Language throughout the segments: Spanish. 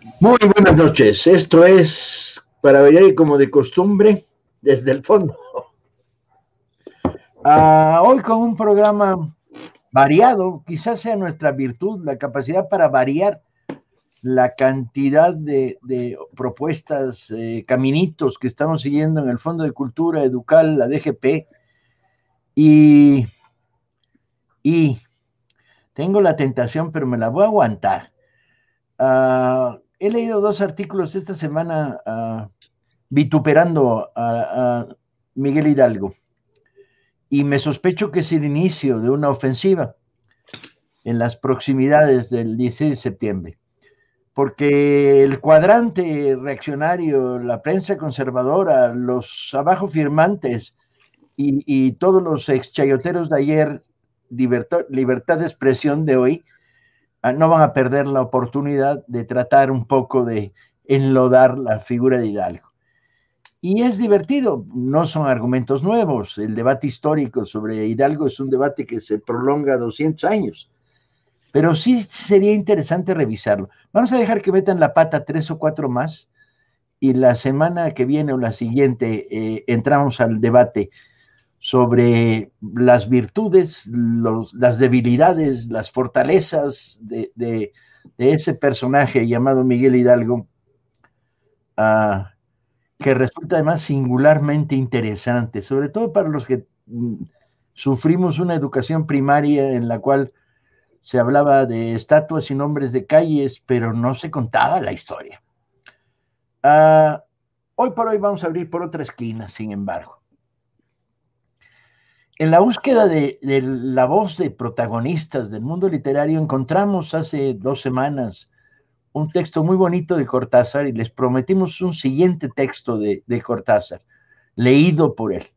Muy buenas noches. Esto es Para Variar y como de costumbre, desde el fondo. Hoy con un programa variado, quizás sea nuestra virtud, la capacidad para variar la cantidad de propuestas, caminitos que estamos siguiendo en el Fondo de Cultura Educal, la DGP, y tengo la tentación, pero me la voy a aguantar. He leído 2 artículos esta semana vituperando a Miguel Hidalgo y me sospecho que es el inicio de una ofensiva en las proximidades del 16 de septiembre, porque el cuadrante reaccionario, la prensa conservadora, los abajo firmantes y todos los exchayoteros de ayer, libertad de expresión de hoy, no van a perder la oportunidad de tratar un poco de enlodar la figura de Hidalgo. Y es divertido, no son argumentos nuevos. El debate histórico sobre Hidalgo es un debate que se prolonga 200 años, pero sí sería interesante revisarlo. Vamos a dejar que metan la pata 3 o 4 más y la semana que viene o la siguiente entramos al debate sobre las virtudes, las debilidades, las fortalezas de ese personaje llamado Miguel Hidalgo, que resulta además singularmente interesante, sobre todo para los que sufrimos una educación primaria en la cual se hablaba de estatuas y nombres de calles, pero no se contaba la historia. Hoy por hoy vamos a abrir por otra esquina, sin embargo. En la búsqueda de la voz de protagonistas del mundo literario encontramos hace 2 semanas un texto muy bonito de Cortázar y les prometimos un siguiente texto de Cortázar, leído por él.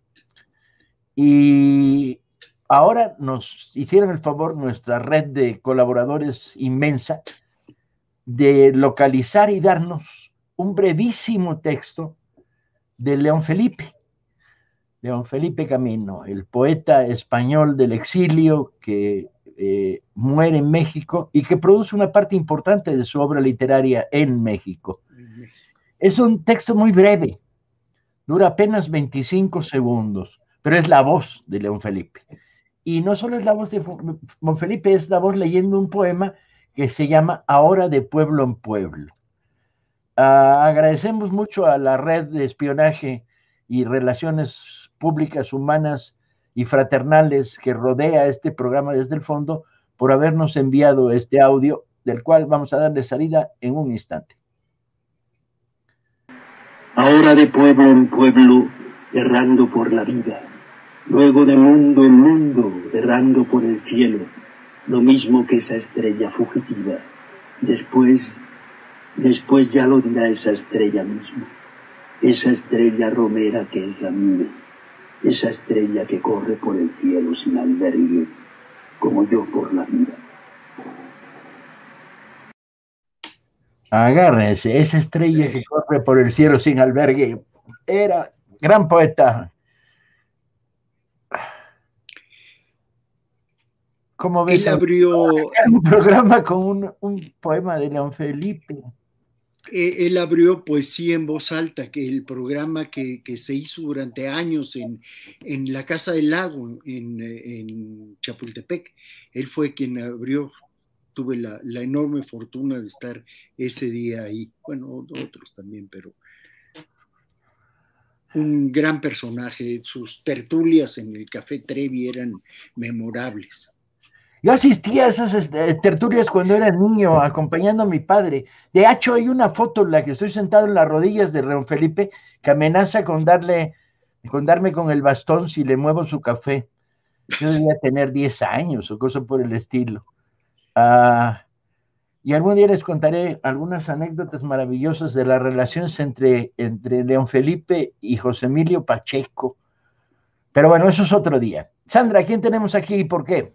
Y ahora nos hicieron el favor, nuestra red de colaboradores inmensa, de localizar y darnos un brevísimo texto de León Felipe Camino, el poeta español del exilio que muere en México y que produce una parte importante de su obra literaria en México. Es un texto muy breve, dura apenas 25 segundos, pero es la voz de León Felipe. Y no solo es la voz de León Felipe, es la voz leyendo un poema que se llama Ahora de pueblo en pueblo. Agradecemos mucho a la red de espionaje y relaciones públicas, humanas y fraternales que rodea este programa desde el fondo por habernos enviado este audio, del cual vamos a darle salida en un instante. Ahora de pueblo en pueblo, errando por la vida, luego de mundo en mundo, errando por el cielo, lo mismo que esa estrella fugitiva. Después ya lo dirá esa estrella misma, esa estrella romera que es la mía, esa estrella que corre por el cielo sin albergue, como yo por la vida. Agárrense, esa estrella que corre por el cielo sin albergue. Era gran poeta. ¿Cómo ves? Él abrió un programa con un poema de León Felipe. Él abrió Poesía en Voz Alta, que el programa que se hizo durante años en la Casa del Lago, en Chapultepec. Él fue quien abrió. Tuve la enorme fortuna de estar ese día ahí. Bueno, otros también, pero un gran personaje. Sus tertulias en el Café Trevi eran memorables. Yo asistía a esas tertulias cuando era niño, acompañando a mi padre. De hecho, hay una foto en la que estoy sentado en las rodillas de León Felipe que amenaza con darme con el bastón si le muevo su café. Yo debía tener 10 años o cosa por el estilo. Y algún día les contaré algunas anécdotas maravillosas de las relaciones entre León Felipe y José Emilio Pacheco. Pero bueno, eso es otro día. Sandra, ¿quién tenemos aquí y por qué?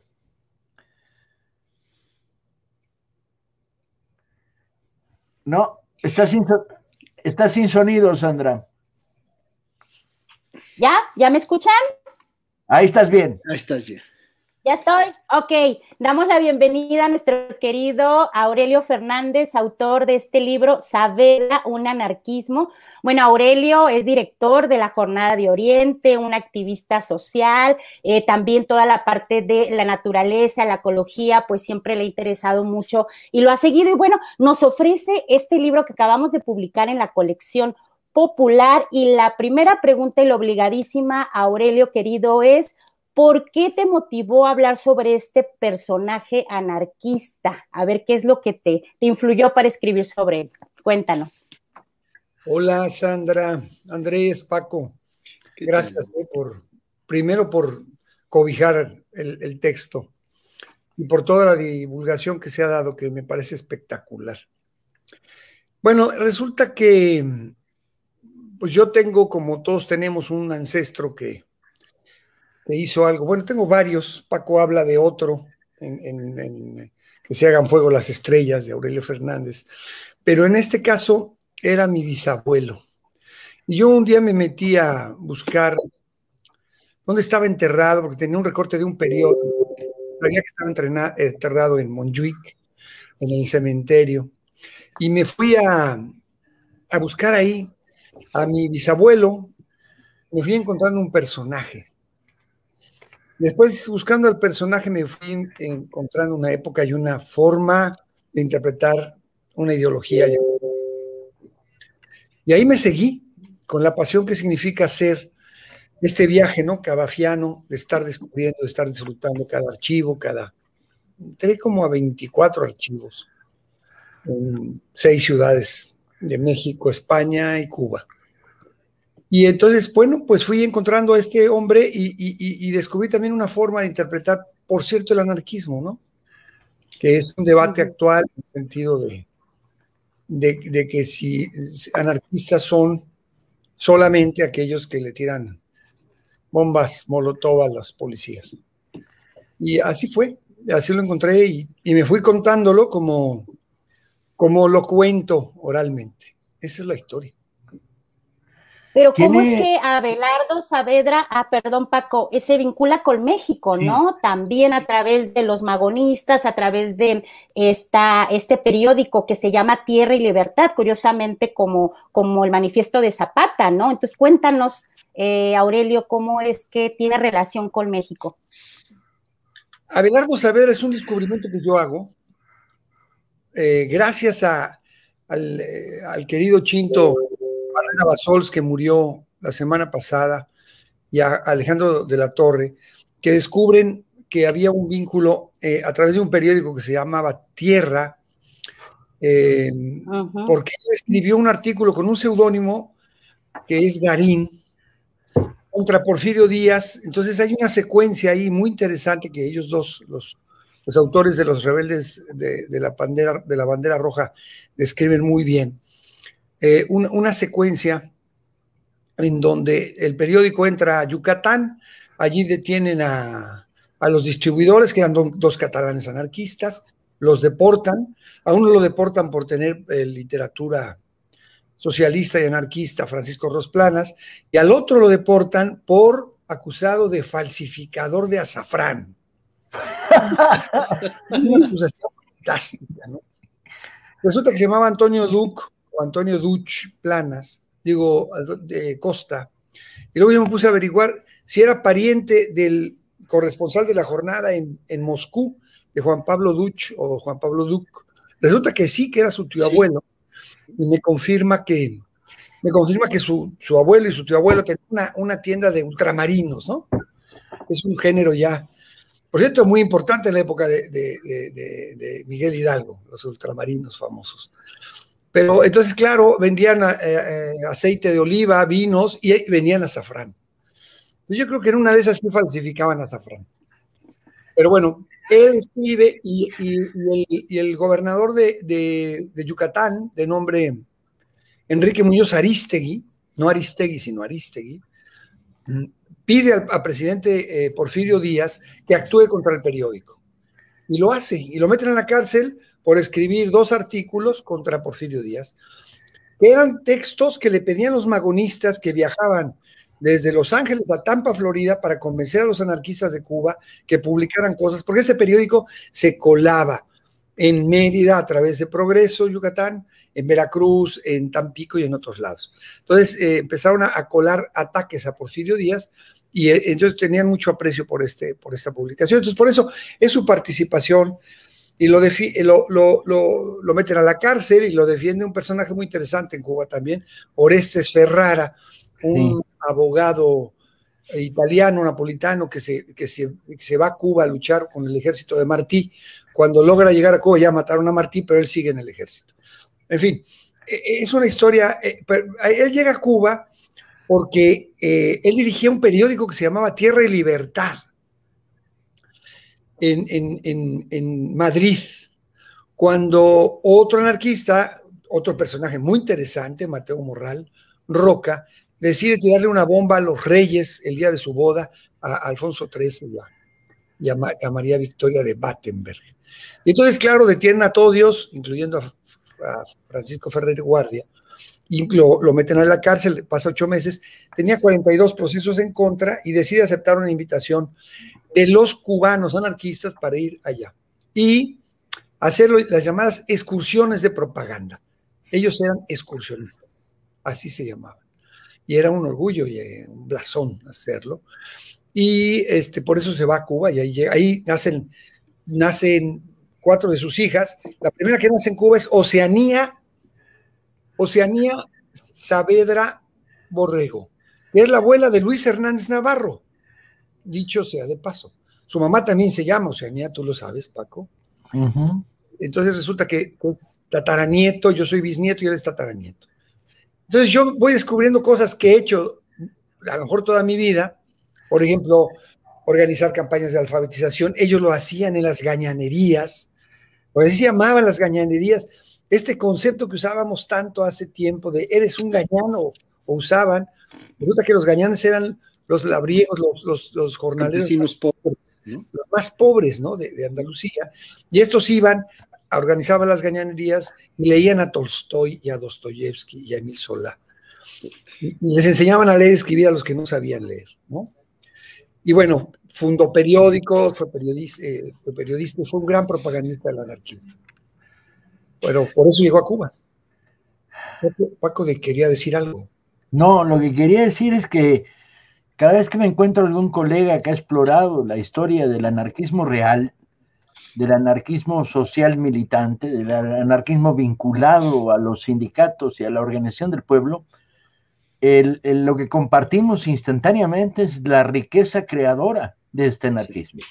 No, está sin sonido, Sandra. ¿Ya? ¿Ya me escuchan? Ahí estás bien. Ahí estás bien. Ya estoy. Ok, damos la bienvenida a nuestro querido Aurelio Fernández, autor de este libro, Saavedra, un anarquismo. Bueno, Aurelio es director de la Jornada de Oriente, un activista social, también toda la parte de la naturaleza, la ecología, pues siempre le ha interesado mucho y lo ha seguido. Y bueno, nos ofrece este libro que acabamos de publicar en la colección Popular. Y la primera pregunta y la obligadísima, Aurelio querido, es: ¿por qué te motivó a hablar sobre este personaje anarquista? A ver, ¿qué es lo que te influyó para escribir sobre él? Cuéntanos. Hola, Sandra, Andrés, Paco. Gracias primero por cobijar el texto y por toda la divulgación que se ha dado, que me parece espectacular. Bueno, resulta que pues yo tengo, como todos tenemos, un ancestro que hizo algo. Bueno, tengo varios. Paco habla de otro, que se hagan fuego las estrellas, de Aurelio Fernández. Pero en este caso era mi bisabuelo. Y yo un día me metí a buscar dónde estaba enterrado, porque tenía un recorte de un periódico. Sabía que estaba enterrado en Montjuic, en el cementerio. Y me fui a buscar ahí a mi bisabuelo. Me fui encontrando un personaje. Después, buscando al personaje, me fui encontrando una época y una forma de interpretar una ideología. Y ahí me seguí con la pasión que significa hacer este viaje, ¿no? Cabafiano, de estar descubriendo, de estar disfrutando cada archivo, entré como a 24 archivos en 6 ciudades de México, España y Cuba. Y entonces, bueno, pues fui encontrando a este hombre y descubrí también una forma de interpretar, por cierto, el anarquismo, ¿no? Que es un debate actual en el sentido de que si anarquistas son solamente aquellos que le tiran bombas molotov a las policías. Y así fue, así lo encontré y me fui contándolo como lo cuento oralmente. Esa es la historia. Pero ¿cómo es que Abelardo Saavedra, perdón Paco, se vincula con México, ¿no? Sí. También a través de los magonistas, a través de este periódico que se llama Tierra y Libertad, curiosamente como el manifiesto de Zapata, ¿no? Entonces cuéntanos, Aurelio, ¿cómo es que tiene relación con México? Abelardo Saavedra es un descubrimiento que yo hago gracias al querido Chinto Barrera Basols, que murió la semana pasada, y a Alejandro de la Torre, que descubren que había un vínculo a través de un periódico que se llamaba Tierra, porque él escribió un artículo con un seudónimo que es Garín, contra Porfirio Díaz. Entonces hay una secuencia ahí muy interesante que ellos dos, los autores de Los Rebeldes de la Bandera Roja, describen muy bien. Una secuencia en donde el periódico entra a Yucatán, allí detienen a los distribuidores, que eran dos catalanes anarquistas, los deportan, a uno lo deportan por tener literatura socialista y anarquista, Francisco Rosplanas, y al otro lo deportan por acusado de falsificador de azafrán. Una acusación fantástica, ¿no? Resulta que se llamaba Antonio Duch Planas, Costa, y luego yo me puse a averiguar si era pariente del corresponsal de la Jornada en Moscú, de Juan Pablo Duch o Juan Pablo Duch. Resulta que sí, que era su tío abuelo, y me confirma que su abuelo y su tío abuelo tenían una tienda de ultramarinos, ¿no? Es un género ya, por cierto, muy importante en la época de Miguel Hidalgo, los ultramarinos famosos. Pero entonces, claro, vendían aceite de oliva, vinos y vendían azafrán. Yo creo que en una de esas sí falsificaban azafrán. Pero bueno, él escribe y el gobernador de Yucatán, de nombre Enrique Muñoz Arístegui, no Aristegui, sino Arístegui, pide al presidente Porfirio Díaz que actúe contra el periódico. Y lo hace, y lo meten en la cárcel por escribir 2 artículos contra Porfirio Díaz, que eran textos que le pedían los magonistas que viajaban desde Los Ángeles a Tampa, Florida, para convencer a los anarquistas de Cuba que publicaran cosas, porque este periódico se colaba en Mérida a través de Progreso, Yucatán, en Veracruz, en Tampico y en otros lados. Entonces empezaron a colar ataques a Porfirio Díaz y entonces tenían mucho aprecio por esta publicación. Entonces por eso es su participación y lo meten a la cárcel y lo defiende un personaje muy interesante en Cuba también, Orestes Ferrara, un abogado italiano, napolitano, que se va a Cuba a luchar con el ejército de Martí. Cuando logra llegar a Cuba ya mataron a Martí, pero él sigue en el ejército. En fin, es una historia. Él llega a Cuba porque él dirigía un periódico que se llamaba Tierra y Libertad en Madrid, cuando otro anarquista, otro personaje muy interesante, Mateo Morral Roca, decide tirarle una bomba a los reyes el día de su boda, a Alfonso XIII y a María Victoria de Battenberg. Y entonces, claro, detienen a todo Dios, incluyendo a Francisco Ferrer Guardia, y lo meten a la cárcel, pasa 8 meses, tenía 42 procesos en contra y decide aceptar una invitación de los cubanos anarquistas para ir allá y hacer las llamadas excursiones de propaganda. Ellos eran excursionistas, así se llamaban. Y era un orgullo y un blasón hacerlo. Y por eso se va a Cuba y ahí nacen 4 de sus hijas. La primera que nace en Cuba es Oceanía Saavedra Borrego, que es la abuela de Luis Hernández Navarro, dicho sea de paso. Su mamá también se llama Oceanía, tú lo sabes, Paco. Uh-huh. Entonces resulta que es tataranieto, yo soy bisnieto y él es tataranieto. Entonces yo voy descubriendo cosas que he hecho a lo mejor toda mi vida. Por ejemplo, organizar campañas de alfabetización. Ellos lo hacían en las gañanerías, pues así se llamaban las gañanerías. Este concepto que usábamos tanto hace tiempo de eres un gañano, o usaban, resulta que los gañanes eran los labriegos, los jornaleros pobres, ¿no? Los más pobres, ¿no? de Andalucía, y estos iban, organizaban las gañanerías y leían a Tolstoy y a Dostoyevsky y a Emil Solá. Y les enseñaban a leer y escribir a los que no sabían leer, ¿no? Y bueno, fundó periódicos, fue periodista y fue un gran propagandista del anarquismo. Bueno, por eso llegó a Cuba. Paco quería decir algo. No, lo que quería decir es que cada vez que me encuentro algún colega que ha explorado la historia del anarquismo real, del anarquismo social militante, del anarquismo vinculado a los sindicatos y a la organización del pueblo, lo que compartimos instantáneamente es la riqueza creadora de este anarquismo.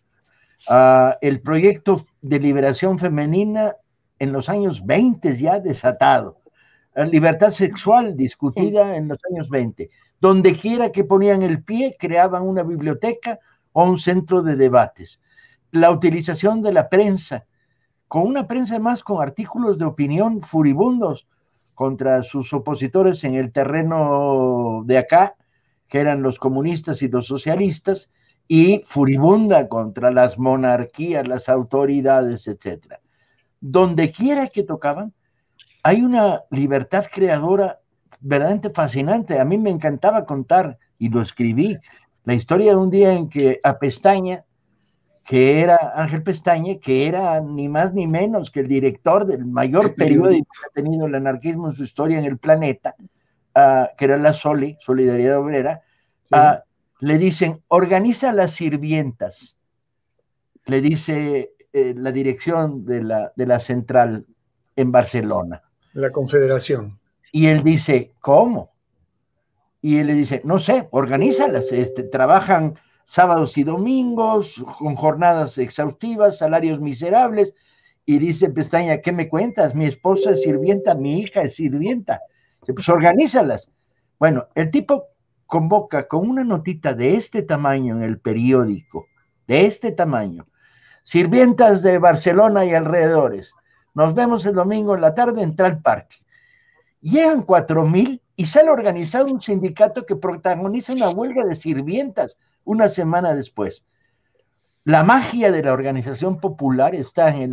El proyecto de liberación femenina en los años 20 ya desatado, libertad sexual discutida en los años 20, donde quiera que ponían el pie creaban una biblioteca o un centro de debates. La utilización de la prensa, con una prensa más con artículos de opinión furibundos contra sus opositores en el terreno de acá, que eran los comunistas y los socialistas, y furibunda contra las monarquías, las autoridades, etc. Donde quiera que tocaban, hay una libertad creadora verdaderamente fascinante. A mí me encantaba contar, y lo escribí, la historia de un día en que a Pestaña, que era Ángel Pestaña, que era ni más ni menos que el director del mayor periódico que ha tenido el anarquismo en su historia en el planeta, que era la Solidaridad Obrera, le dicen, organiza las sirvientas, le dice la dirección de la central en Barcelona. La Confederación. Y él dice, ¿cómo? Y él le dice, no sé, organízalas, trabajan sábados y domingos, con jornadas exhaustivas, salarios miserables, y dice Pestaña, ¿qué me cuentas? Mi esposa es sirvienta, mi hija es sirvienta. Dice, pues organízalas. Bueno, el tipo convoca con una notita de este tamaño en el periódico, de este tamaño, sirvientas de Barcelona y alrededores, nos vemos el domingo en la tarde en tal parque. Llegan 4,000 y sale organizado un sindicato que protagoniza una huelga de sirvientas una semana después. La magia de la organización popular está en el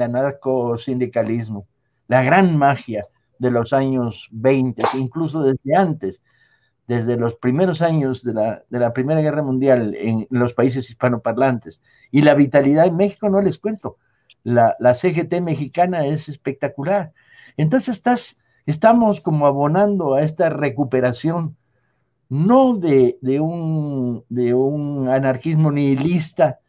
anarcosindicalismo, la gran magia de los años 20, incluso desde antes, desde los primeros años de la Primera Guerra Mundial en los países hispanoparlantes. Y la vitalidad en México, no les cuento. La CGT mexicana es espectacular. Entonces estamos como abonando a esta recuperación, no de un anarquismo nihilista,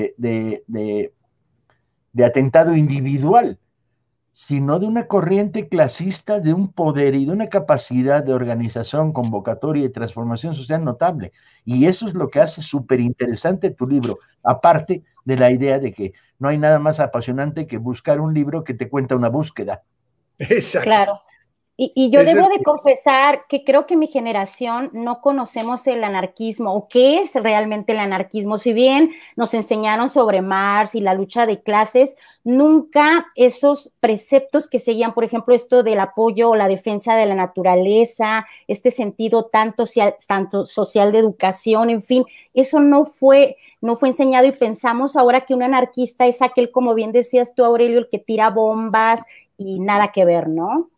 de atentado individual, sino de una corriente clasista, de un poder y de una capacidad de organización, convocatoria y transformación social notable. Y eso es lo que hace súper interesante tu libro, aparte de la idea de que no hay nada más apasionante que buscar un libro que te cuenta una búsqueda. Exacto. Claro. Y yo debo de confesar que creo que mi generación no conocemos el anarquismo o qué es realmente el anarquismo. Si bien nos enseñaron sobre Marx y la lucha de clases, nunca esos preceptos que seguían, por ejemplo, esto del apoyo o la defensa de la naturaleza, este sentido tanto social de educación, en fin, eso no fue enseñado y pensamos ahora que un anarquista es aquel, como bien decías tú, Aurelio, el que tira bombas y nada que ver, ¿no?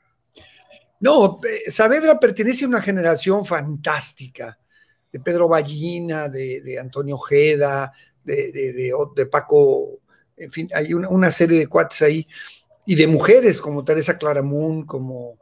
No, Saavedra pertenece a una generación fantástica, de Pedro Ballina, de Antonio Ojeda, de Paco, en fin, hay una serie de cuates ahí, y de mujeres como Teresa Claramunt, como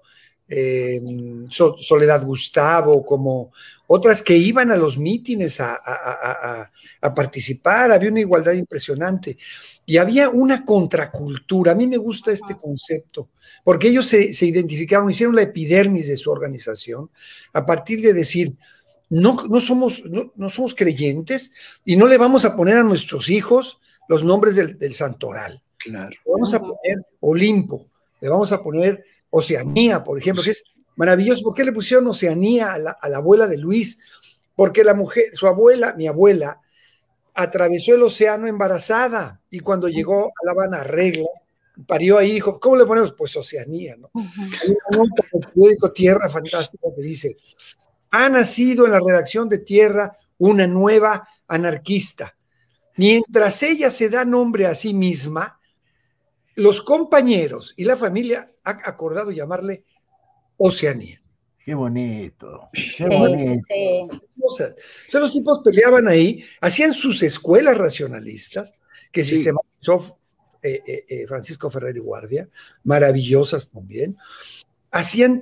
Soledad Gustavo, como otras que iban a los mítines a participar. Había una igualdad impresionante y había una contracultura. A mí me gusta este concepto porque ellos se identificaron, hicieron la epidermis de su organización a partir de decir: no somos creyentes y no le vamos a poner a nuestros hijos los nombres del santoral. Claro. Le vamos a poner Olimpo, le vamos a poner Oceanía, por ejemplo, que es maravilloso. ¿Por qué le pusieron Oceanía a la abuela de Luis? Porque la mujer, mi abuela, atravesó el océano embarazada y cuando llegó a La Habana, Regla, parió ahí y dijo: ¿cómo le ponemos? Pues Oceanía, ¿no? Hay una nota en el periódico Tierra fantástica que dice: ha nacido en la redacción de Tierra una nueva anarquista. Mientras ella se da nombre a sí misma, los compañeros y la familia han acordado llamarle Oceanía. Qué bonito, qué Sí, bonito. sí. O sea, los tipos peleaban ahí, hacían sus escuelas racionalistas, que Sí. sistematizó Francisco Ferrer y Guardia, maravillosas también. Hacían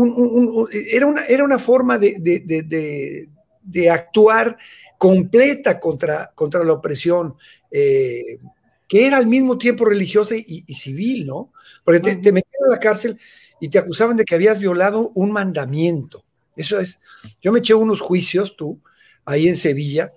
era una forma de actuar completa contra la opresión, que era al mismo tiempo religiosa y civil, ¿no? Porque te metían a la cárcel y te acusaban de que habías violado un mandamiento. Eso es. Yo me eché unos juicios, ahí en Sevilla,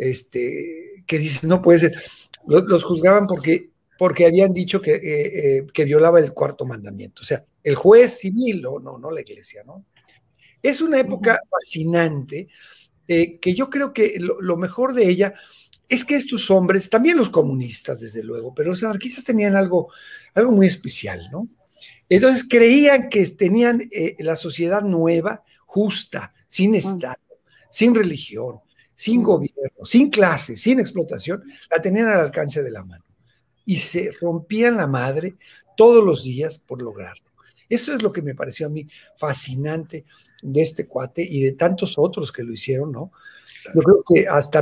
que dices: no puede ser. Los juzgaban porque habían dicho que violaba el cuarto mandamiento. O sea, el juez civil, no la iglesia, ¿no? Es una época fascinante, que yo creo que lo mejor de ella es que estos hombres, también los comunistas, desde luego, pero los anarquistas tenían algo muy especial, ¿no? Entonces creían que tenían la sociedad nueva, justa, sin Estado, sin religión, sin gobierno, sin clase, sin explotación, la tenían al alcance de la mano. Y se rompían la madre todos los días por lograrlo. Eso es lo que me pareció a mí fascinante de este cuate y de tantos otros que lo hicieron, ¿no? Yo creo que hasta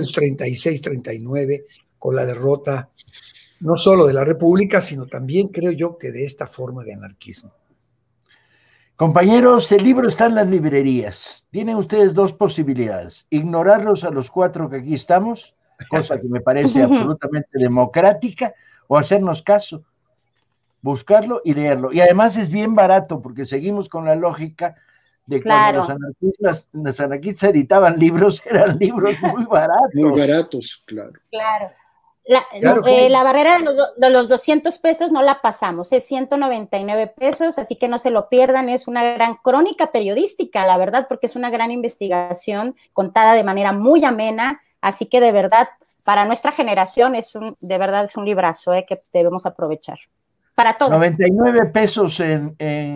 1936-39, con la derrota no solo de la República, sino también, creo yo, que de esta forma de anarquismo. Compañeros, el libro está en las librerías. Tienen ustedes dos posibilidades: ignorarlos a los cuatro que aquí estamos, cosa que me parece absolutamente democrática, o hacernos caso, buscarlo y leerlo. Y además es bien barato, porque seguimos con la lógica de Claro. cuando los anarquistas editaban libros, eran libros muy baratos. Muy baratos, claro. Claro. Claro. La barrera de los 200 pesos no la pasamos, es 199 pesos, así que no se lo pierdan. Es una gran crónica periodística, la verdad, porque es una gran investigación contada de manera muy amena, así que de verdad, para nuestra generación de verdad es un librazo que debemos aprovechar. Para todos. 99 pesos en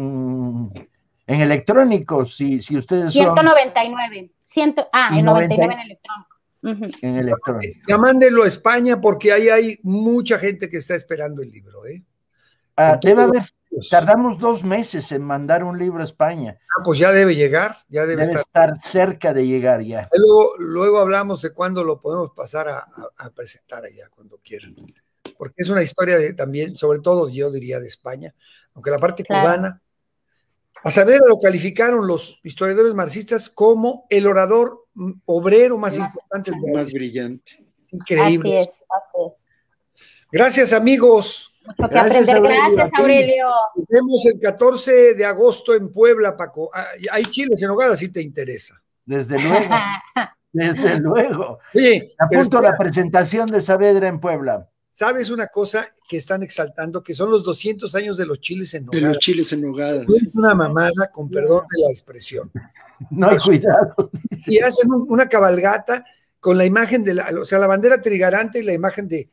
electrónicos, si ustedes 199. En 99 en electrónico. En electrónico. Ya mándenlo a España porque ahí hay mucha gente que está esperando el libro, ¿eh? Debe haber, tardamos 2 meses en mandar un libro a España. Pues ya debe llegar, ya debe estar cerca de llegar ya. Luego hablamos de cuándo lo podemos pasar a presentar allá, cuando quieran. Porque es una historia también, sobre todo yo diría de España, aunque la parte cubana. A Saavedra lo calificaron los historiadores marxistas como el orador obrero más importante. Más brillante. Increíble. Así es. Gracias, amigos. Mucho que aprender. Gracias, Aurelio. Nos vemos el 14 de agosto en Puebla, Paco. Hay chiles en nogada, si te interesa. Desde luego. Desde luego. Oye, apunto la presentación de Saavedra en Puebla. ¿Sabes una cosa que están exaltando? Que son los 200 años de los chiles en nogada. De los chiles en nogada. Es una mamada, con perdón de la expresión. No hay cuidado. Y hacen una cabalgata con la imagen de la bandera trigarante y la imagen de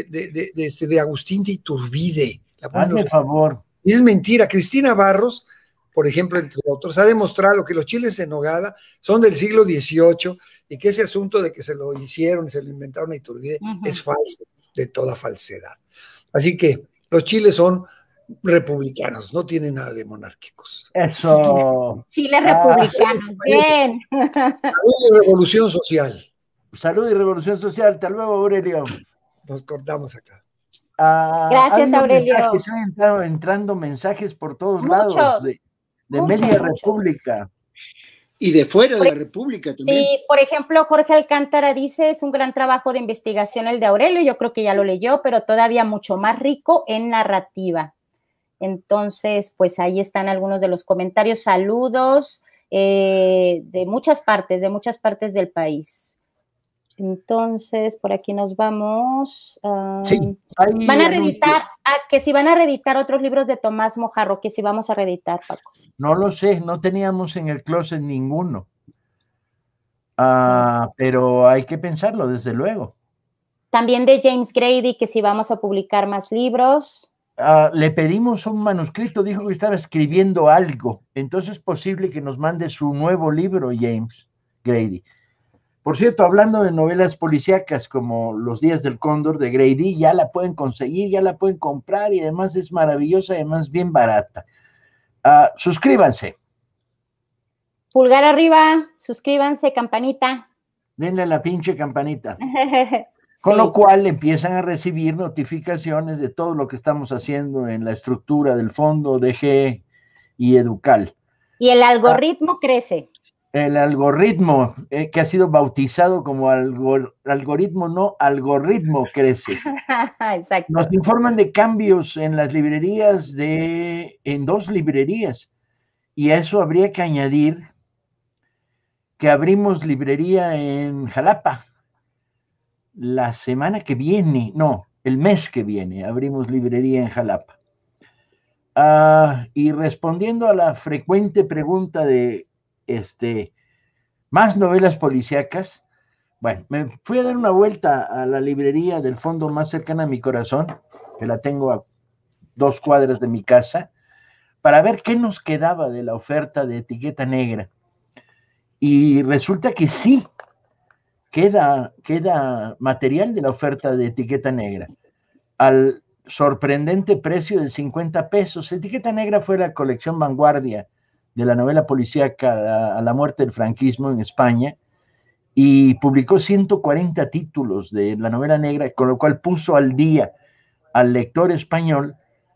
Agustín de Iturbide. Hazme favor. Y es mentira. Cristina Barros, por ejemplo, entre otros, ha demostrado que los chiles en nogada son del siglo XVIII y que ese asunto de que se lo hicieron y se lo inventaron a Iturbide es falso, de toda falsedad. Así que los chiles son republicanos, no tienen nada de monárquicos. Eso. Chiles republicanos, bien. Salud y revolución social. Salud y revolución social. Hasta luego, Aurelio. Nos cortamos acá. Gracias, Aurelio. Se han entrando mensajes por todos lados de media república. Y de fuera de la república también. Sí, por ejemplo, Jorge Alcántara dice, es un gran trabajo de investigación el de Aurelio, yo creo que ya lo leyó, pero todavía mucho más rico en narrativa. Entonces, pues ahí están algunos de los comentarios, saludos de muchas partes del país. Entonces, por aquí nos vamos. Sí, van a reeditar, que si van a reeditar otros libros de Tomás Mojarro, que si vamos a reeditar, Paco. No lo sé, no teníamos en el closet ninguno. Pero hay que pensarlo, desde luego. También de James Grady, que si vamos a publicar más libros. Le pedimos un manuscrito, dijo que estaba escribiendo algo. Entonces es posible que nos mande su nuevo libro, James Grady. Por cierto, hablando de novelas policíacas como Los días del cóndor de Grady, ya la pueden conseguir, ya la pueden comprar y además es maravillosa y además bien barata. Suscríbanse. Pulgar arriba, suscríbanse, campanita. Denle a la pinche campanita. Con lo cual empiezan a recibir notificaciones de todo lo que estamos haciendo en la estructura del fondo, DG y Educal. Y el algoritmo crece. El algoritmo, que ha sido bautizado como algoritmo, no algoritmo, crece. Exacto. Nos informan de cambios en las librerías, en 2 librerías, y a eso habría que añadir que abrimos librería en Jalapa. La semana que viene, no, el mes que viene, abrimos librería en Jalapa. Y respondiendo a la frecuente pregunta de más novelas policíacas, bueno, me fui a dar una vuelta a la librería del fondo más cercana a mi corazón, que la tengo a 2 cuadras de mi casa, para ver qué nos quedaba de la oferta de Etiqueta Negra. Y resulta que sí, queda material de la oferta de Etiqueta Negra, al sorprendente precio de 50 pesos. Etiqueta Negra fue la colección vanguardia de la novela policíaca a la muerte del franquismo en España, y publicó 140 títulos de la novela negra, con lo cual puso al día al lector español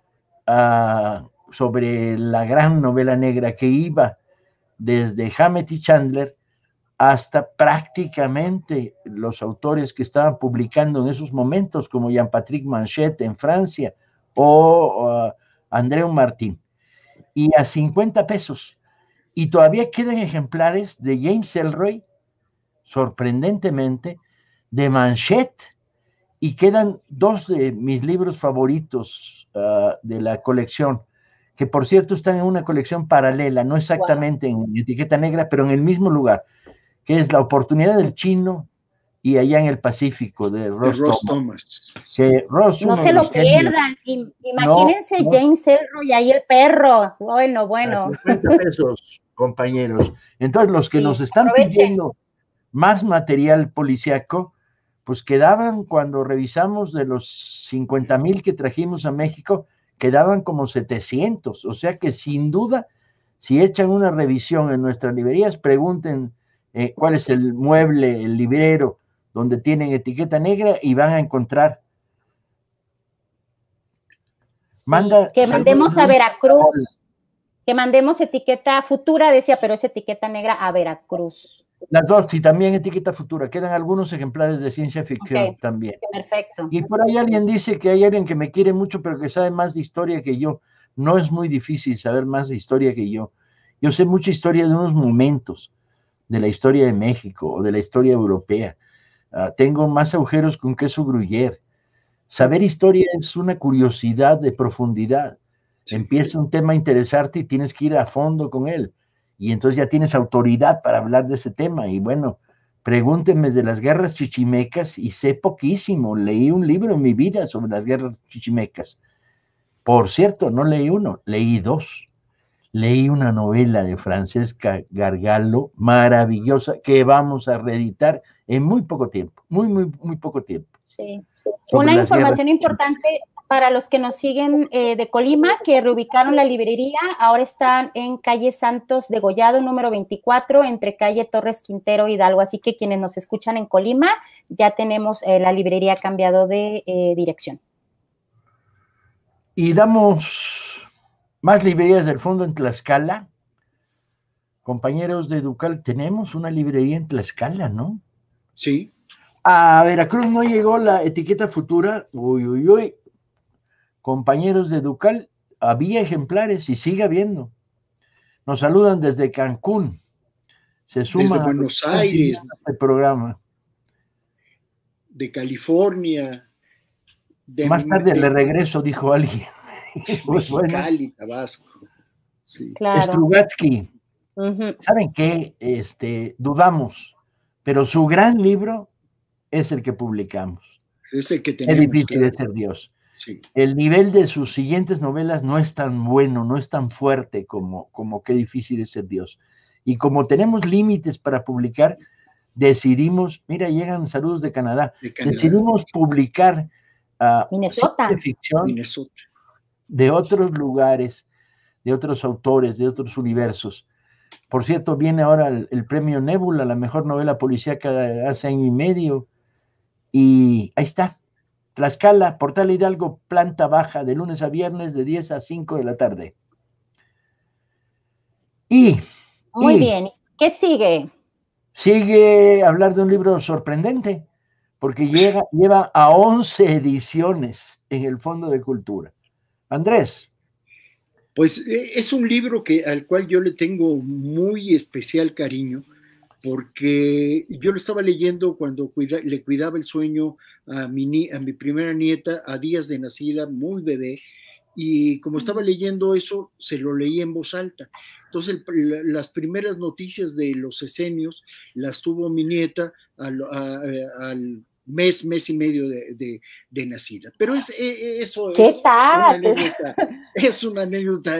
sobre la gran novela negra que iba desde Hammett y Chandler hasta prácticamente los autores que estaban publicando en esos momentos, como Jean-Patrick Manchet en Francia o Andreu Martín, y a 50 pesos. Y todavía quedan ejemplares de James Ellroy, sorprendentemente, de Manchet, y quedan 2 de mis libros favoritos de la colección, que por cierto están en una colección paralela, no exactamente en Etiqueta Negra, pero en el mismo lugar, que es La oportunidad del chino y Allá en el Pacífico, de Ross Thomas. Que Ross, no se lo pierdan, imagínense James Ellroy, ahí el perro, bueno. 50 pesos, compañeros. Entonces, los que nos están pidiendo más material policíaco, pues quedaban, cuando revisamos de los 50,000 que trajimos a México, quedaban como 700, o sea que sin duda, si echan una revisión en nuestras librerías, pregunten cuál es el mueble, el librero, donde tienen etiqueta negra y van a encontrar. Sí, que mandemos a Veracruz, que mandemos etiqueta futura, decía, pero es etiqueta negra a Veracruz. Las dos, y también etiqueta futura. Quedan algunos ejemplares de ciencia ficción también. Perfecto. Y por ahí alguien dice que hay alguien que me quiere mucho, pero que sabe más de historia que yo. No es muy difícil saber más de historia que yo. Yo sé mucha historia de unos momentos, de la historia de México o de la historia europea. Tengo más agujeros que un queso gruyere. Saber historia es una curiosidad de profundidad. Sí. Empieza un tema a interesarte y tienes que ir a fondo con él. Y entonces ya tienes autoridad para hablar de ese tema. Y bueno, pregúntenme de las guerras chichimecas y sé poquísimo. Leí un libro en mi vida sobre las guerras chichimecas. Por cierto, no leí uno, leí dos. Leí una novela de Francesca Gargallo, maravillosa, que vamos a reeditar en muy poco tiempo, muy poco tiempo. Sí. Una información importante para los que nos siguen de Colima, que reubicaron la librería, ahora están en calle Santos de Gollado, número 24, entre calle Torres Quintero y Hidalgo, así que quienes nos escuchan en Colima, ya tenemos la librería cambiado de dirección. Y damos más librerías del fondo en Tlaxcala. Compañeros de Educal, tenemos una librería en Tlaxcala, ¿no? Sí. A Veracruz no llegó la etiqueta futura. Uy. Compañeros de Educal, había ejemplares y sigue habiendo. Nos saludan desde Cancún. Se suman desde Buenos Aires, a este programa. De California. Más tarde le regreso, dijo alguien. Pues Mexicali, bueno. Tabasco. Sí. Claro. Strugatsky. ¿Saben qué? Dudamos, pero su gran libro es el que publicamos. Es el que tenemos. Es difícil de ser Dios. Sí. El nivel de sus siguientes novelas no es tan bueno, no es tan fuerte como Qué difícil es ser Dios. Y como tenemos límites para publicar, decidimos, mira, llegan saludos de Canadá, decidimos publicar Minnesota. ciencia ficción de otros lugares, de otros autores, de otros universos. Por cierto, viene ahora el premio Nebula, la mejor novela policíaca de hace año y medio, y ahí está. Tlaxcala, Portal Hidalgo, planta baja, de lunes a viernes, de 10 a 5 de la tarde. Muy bien, ¿qué sigue? Sigue hablar de un libro sorprendente, porque lleva a 11 ediciones en el Fondo de Cultura. Andrés. Pues es un libro al cual yo le tengo muy especial cariño, porque yo lo estaba leyendo cuando le cuidaba el sueño a mi primera nieta, a días de nacida, muy bebé, y como estaba leyendo eso, se lo leí en voz alta. Entonces, las primeras noticias de los sesenios las tuvo mi nieta al mes y medio de nacida. Pero eso ¿Qué tal? Es una anécdota.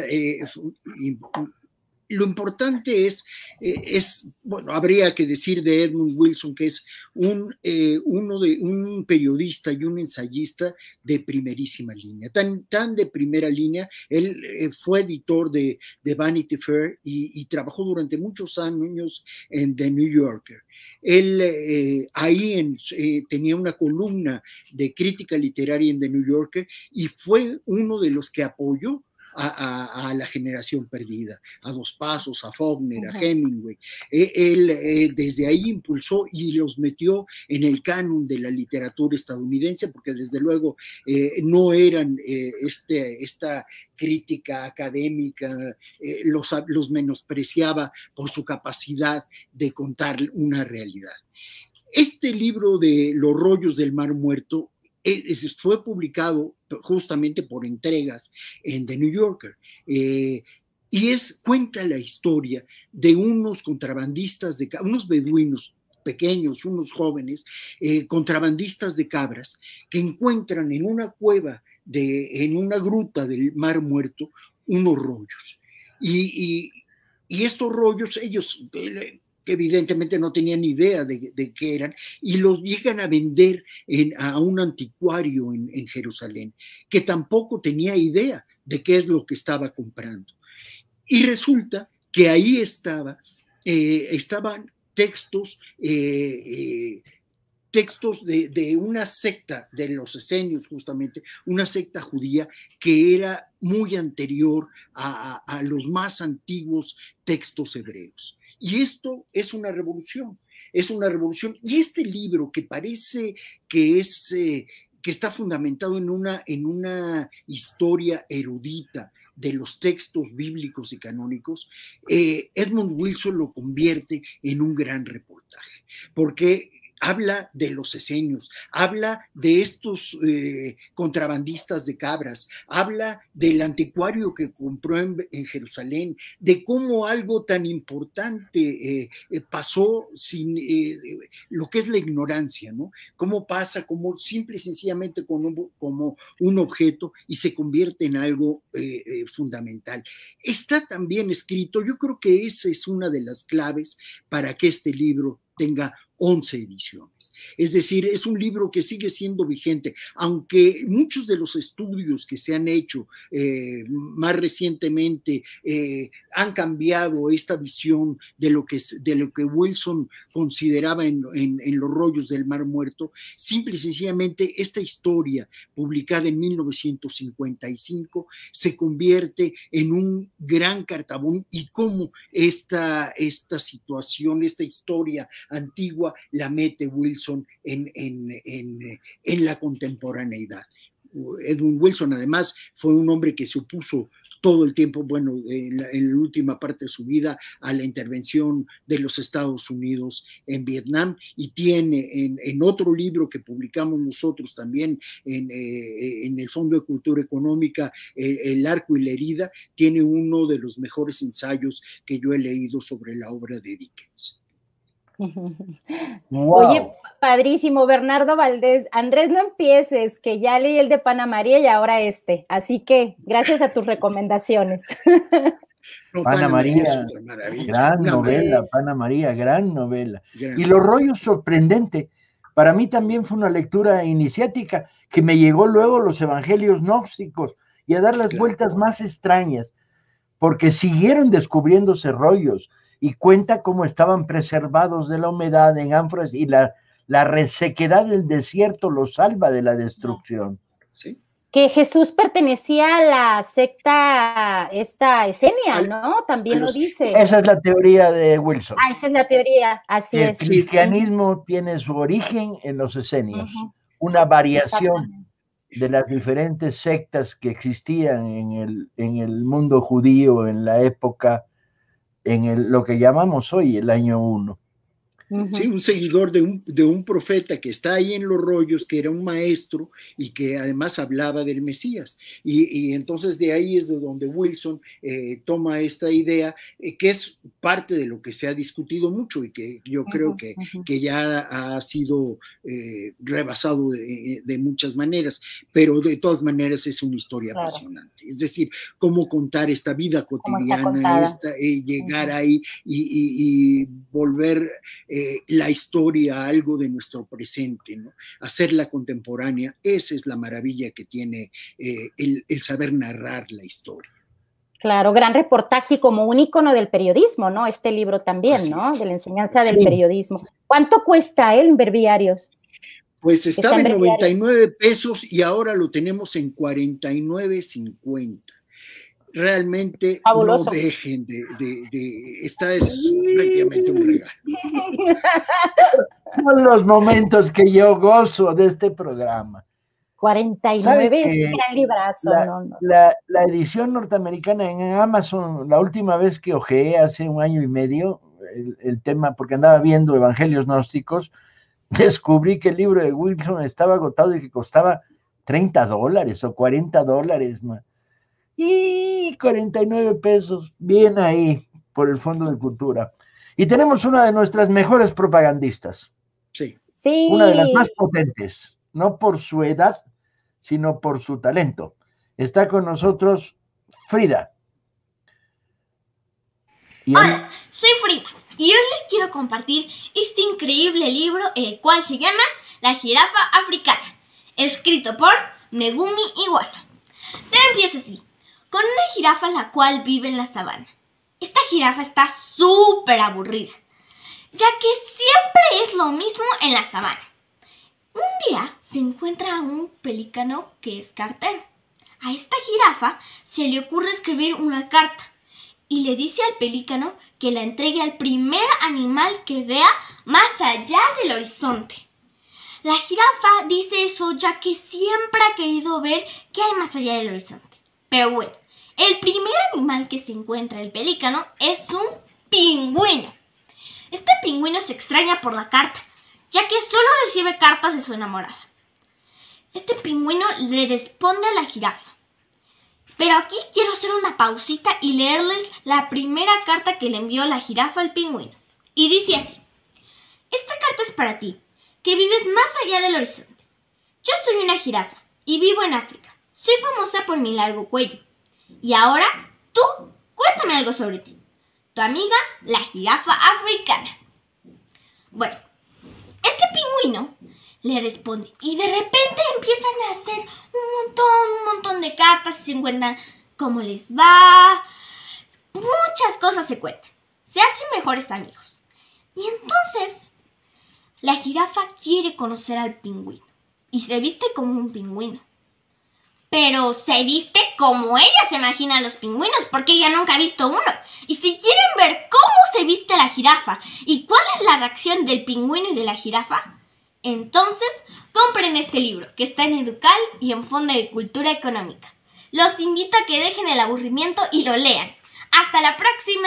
Lo importante es, bueno, habría que decir de Edmund Wilson que es un periodista y un ensayista de primerísima línea, tan de primera línea. Él fue editor de Vanity Fair y trabajó durante muchos años en The New Yorker. Él ahí tenía una columna de crítica literaria en The New Yorker y fue uno de los que apoyó a la generación perdida, a Dos Pasos, a Faulkner, a Hemingway. Él desde ahí impulsó y los metió en el canon de la literatura estadounidense, porque desde luego no eran esta crítica académica, los menospreciaba por su capacidad de contar una realidad. Este libro de Los rollos del Mar Muerto fue publicado justamente por entregas en The New Yorker, y cuenta la historia de unos contrabandistas, unos beduinos pequeños, unos jóvenes contrabandistas de cabras que encuentran en una cueva, en una gruta del Mar Muerto, unos rollos. Y estos rollos, ellos que evidentemente no tenían ni idea de qué eran, y los llegan a vender a un anticuario en Jerusalén, que tampoco tenía idea de qué es lo que estaba comprando. Y resulta que ahí estaban textos de una secta de los esenios, justamente, una secta judía que era muy anterior a los más antiguos textos hebreos. Y esto es una revolución, y este libro que parece que está fundamentado en una historia erudita de los textos bíblicos y canónicos, Edmund Wilson lo convierte en un gran reportaje, porque habla de los esenios, habla de estos contrabandistas de cabras, habla del anticuario que compró en Jerusalén, de cómo algo tan importante pasó sin lo que es la ignorancia, ¿no? Cómo pasa como simple y sencillamente como un objeto y se convierte en algo fundamental. Está también escrito, yo creo que esa es una de las claves para que este libro tenga 11 ediciones. Es decir, es un libro que sigue siendo vigente, aunque muchos de los estudios que se han hecho más recientemente han cambiado esta visión de lo que Wilson consideraba en los rollos del Mar Muerto. Simple y sencillamente esta historia, publicada en 1955, se convierte en un gran cartabón, y cómo esta situación, esta historia antigua, la mete Wilson en la contemporaneidad. Edmund Wilson, además, fue un hombre que se opuso todo el tiempo, bueno, en la última parte de su vida, a la intervención de los Estados Unidos en Vietnam, y tiene en otro libro que publicamos nosotros también en el Fondo de Cultura Económica, El Arco y la Herida, tiene uno de los mejores ensayos que yo he leído sobre la obra de Dickens. Wow. Oye, padrísimo, Bernardo Valdés. Andrés, no empieces, que ya leí el de Pana María y ahora este. Así que gracias a tus recomendaciones. No, Pana María, gran novela, Pana María, gran novela. Y Los Rollos, sorprendente. Para mí también fue una lectura iniciática que me llegó luego los evangelios gnósticos y a dar las vueltas más extrañas, porque siguieron descubriéndose rollos. Y cuenta cómo estaban preservados de la humedad en ánforas, y la resequedad del desierto los salva de la destrucción. ¿Sí? Que Jesús pertenecía a la secta esenia, ¿no? También lo dice. Esa es la teoría de Wilson. Esa es la teoría, así es. El cristianismo tiene su origen en los esenios, una variación de las diferentes sectas que existían en el mundo judío en la época, lo que llamamos hoy el año 1. Sí, un seguidor de un profeta que está ahí en los rollos, que era un maestro y que además hablaba del Mesías. Y entonces de ahí es de donde Wilson toma esta idea, que es parte de lo que se ha discutido mucho y que yo creo que ya ha sido rebasado de muchas maneras, pero de todas maneras es una historia apasionante. Es decir, cómo contar esta vida cotidiana, llegar ahí y volver la historia a algo de nuestro presente, ¿no? Hacerla contemporánea. Esa es la maravilla que tiene el saber narrar la historia. Claro, gran reportaje como un ícono del periodismo, ¿no? Este libro también, así ¿no? De la enseñanza del periodismo. ¿Cuánto cuesta en Breviarios? Pues estaba en 99 pesos y ahora lo tenemos en 49.50. Realmente fabuloso. No dejen esta es prácticamente un regalo. Son los momentos que yo gozo de este programa. 49 es un gran librazo. La edición norteamericana en Amazon, la última vez que ojeé hace 1 año y medio el tema, porque andaba viendo evangelios gnósticos, descubrí que el libro de Wilson estaba agotado y que costaba $30 o $40, man. Y 49 pesos, bien ahí, por el Fondo de Cultura. Y tenemos una de nuestras mejores propagandistas. Sí. Una de las más potentes, no por su edad, sino por su talento. Está con nosotros Frida. Hola, soy Frida. y hoy les quiero compartir este increíble libro, el cual se llama La jirafa africana, escrito por Megumi Iwasa. Te empieza así, con una jirafa la cual vive en la sabana. Esta jirafa está súper aburrida, ya que siempre es lo mismo en la sabana. Un día se encuentra un pelícano que es cartero. A esta jirafa se le ocurre escribir una carta y le dice al pelícano que la entregue al primer animal que vea más allá del horizonte. La jirafa dice eso ya que siempre ha querido ver qué hay más allá del horizonte. Pero bueno, el primer animal que se encuentra el pelícano es un pingüino. Este pingüino se extraña por la carta, ya que solo recibe cartas de su enamorada. Este pingüino le responde a la jirafa. Pero aquí quiero hacer una pausita y leerles la primera carta que le envió la jirafa al pingüino. Y dice así: esta carta es para ti, que vives más allá del horizonte. Yo soy una jirafa y vivo en África. Soy famosa por mi largo cuello. Y ahora, tú, cuéntame algo sobre ti. Tu amiga, la jirafa africana. Bueno, este pingüino le responde y de repente empiezan a hacer un montón de cartas y se cuentan cómo les va. Muchas cosas se cuentan. Se hacen mejores amigos. Y entonces la jirafa quiere conocer al pingüino y se viste como un pingüino. Pero se viste como ella se imagina a los pingüinos, porque ella nunca ha visto uno. Y si quieren ver cómo se viste la jirafa y cuál es la reacción del pingüino y de la jirafa, entonces compren este libro, que está en Educal y en Fondo de Cultura Económica. Los invito a que dejen el aburrimiento y lo lean. ¡Hasta la próxima!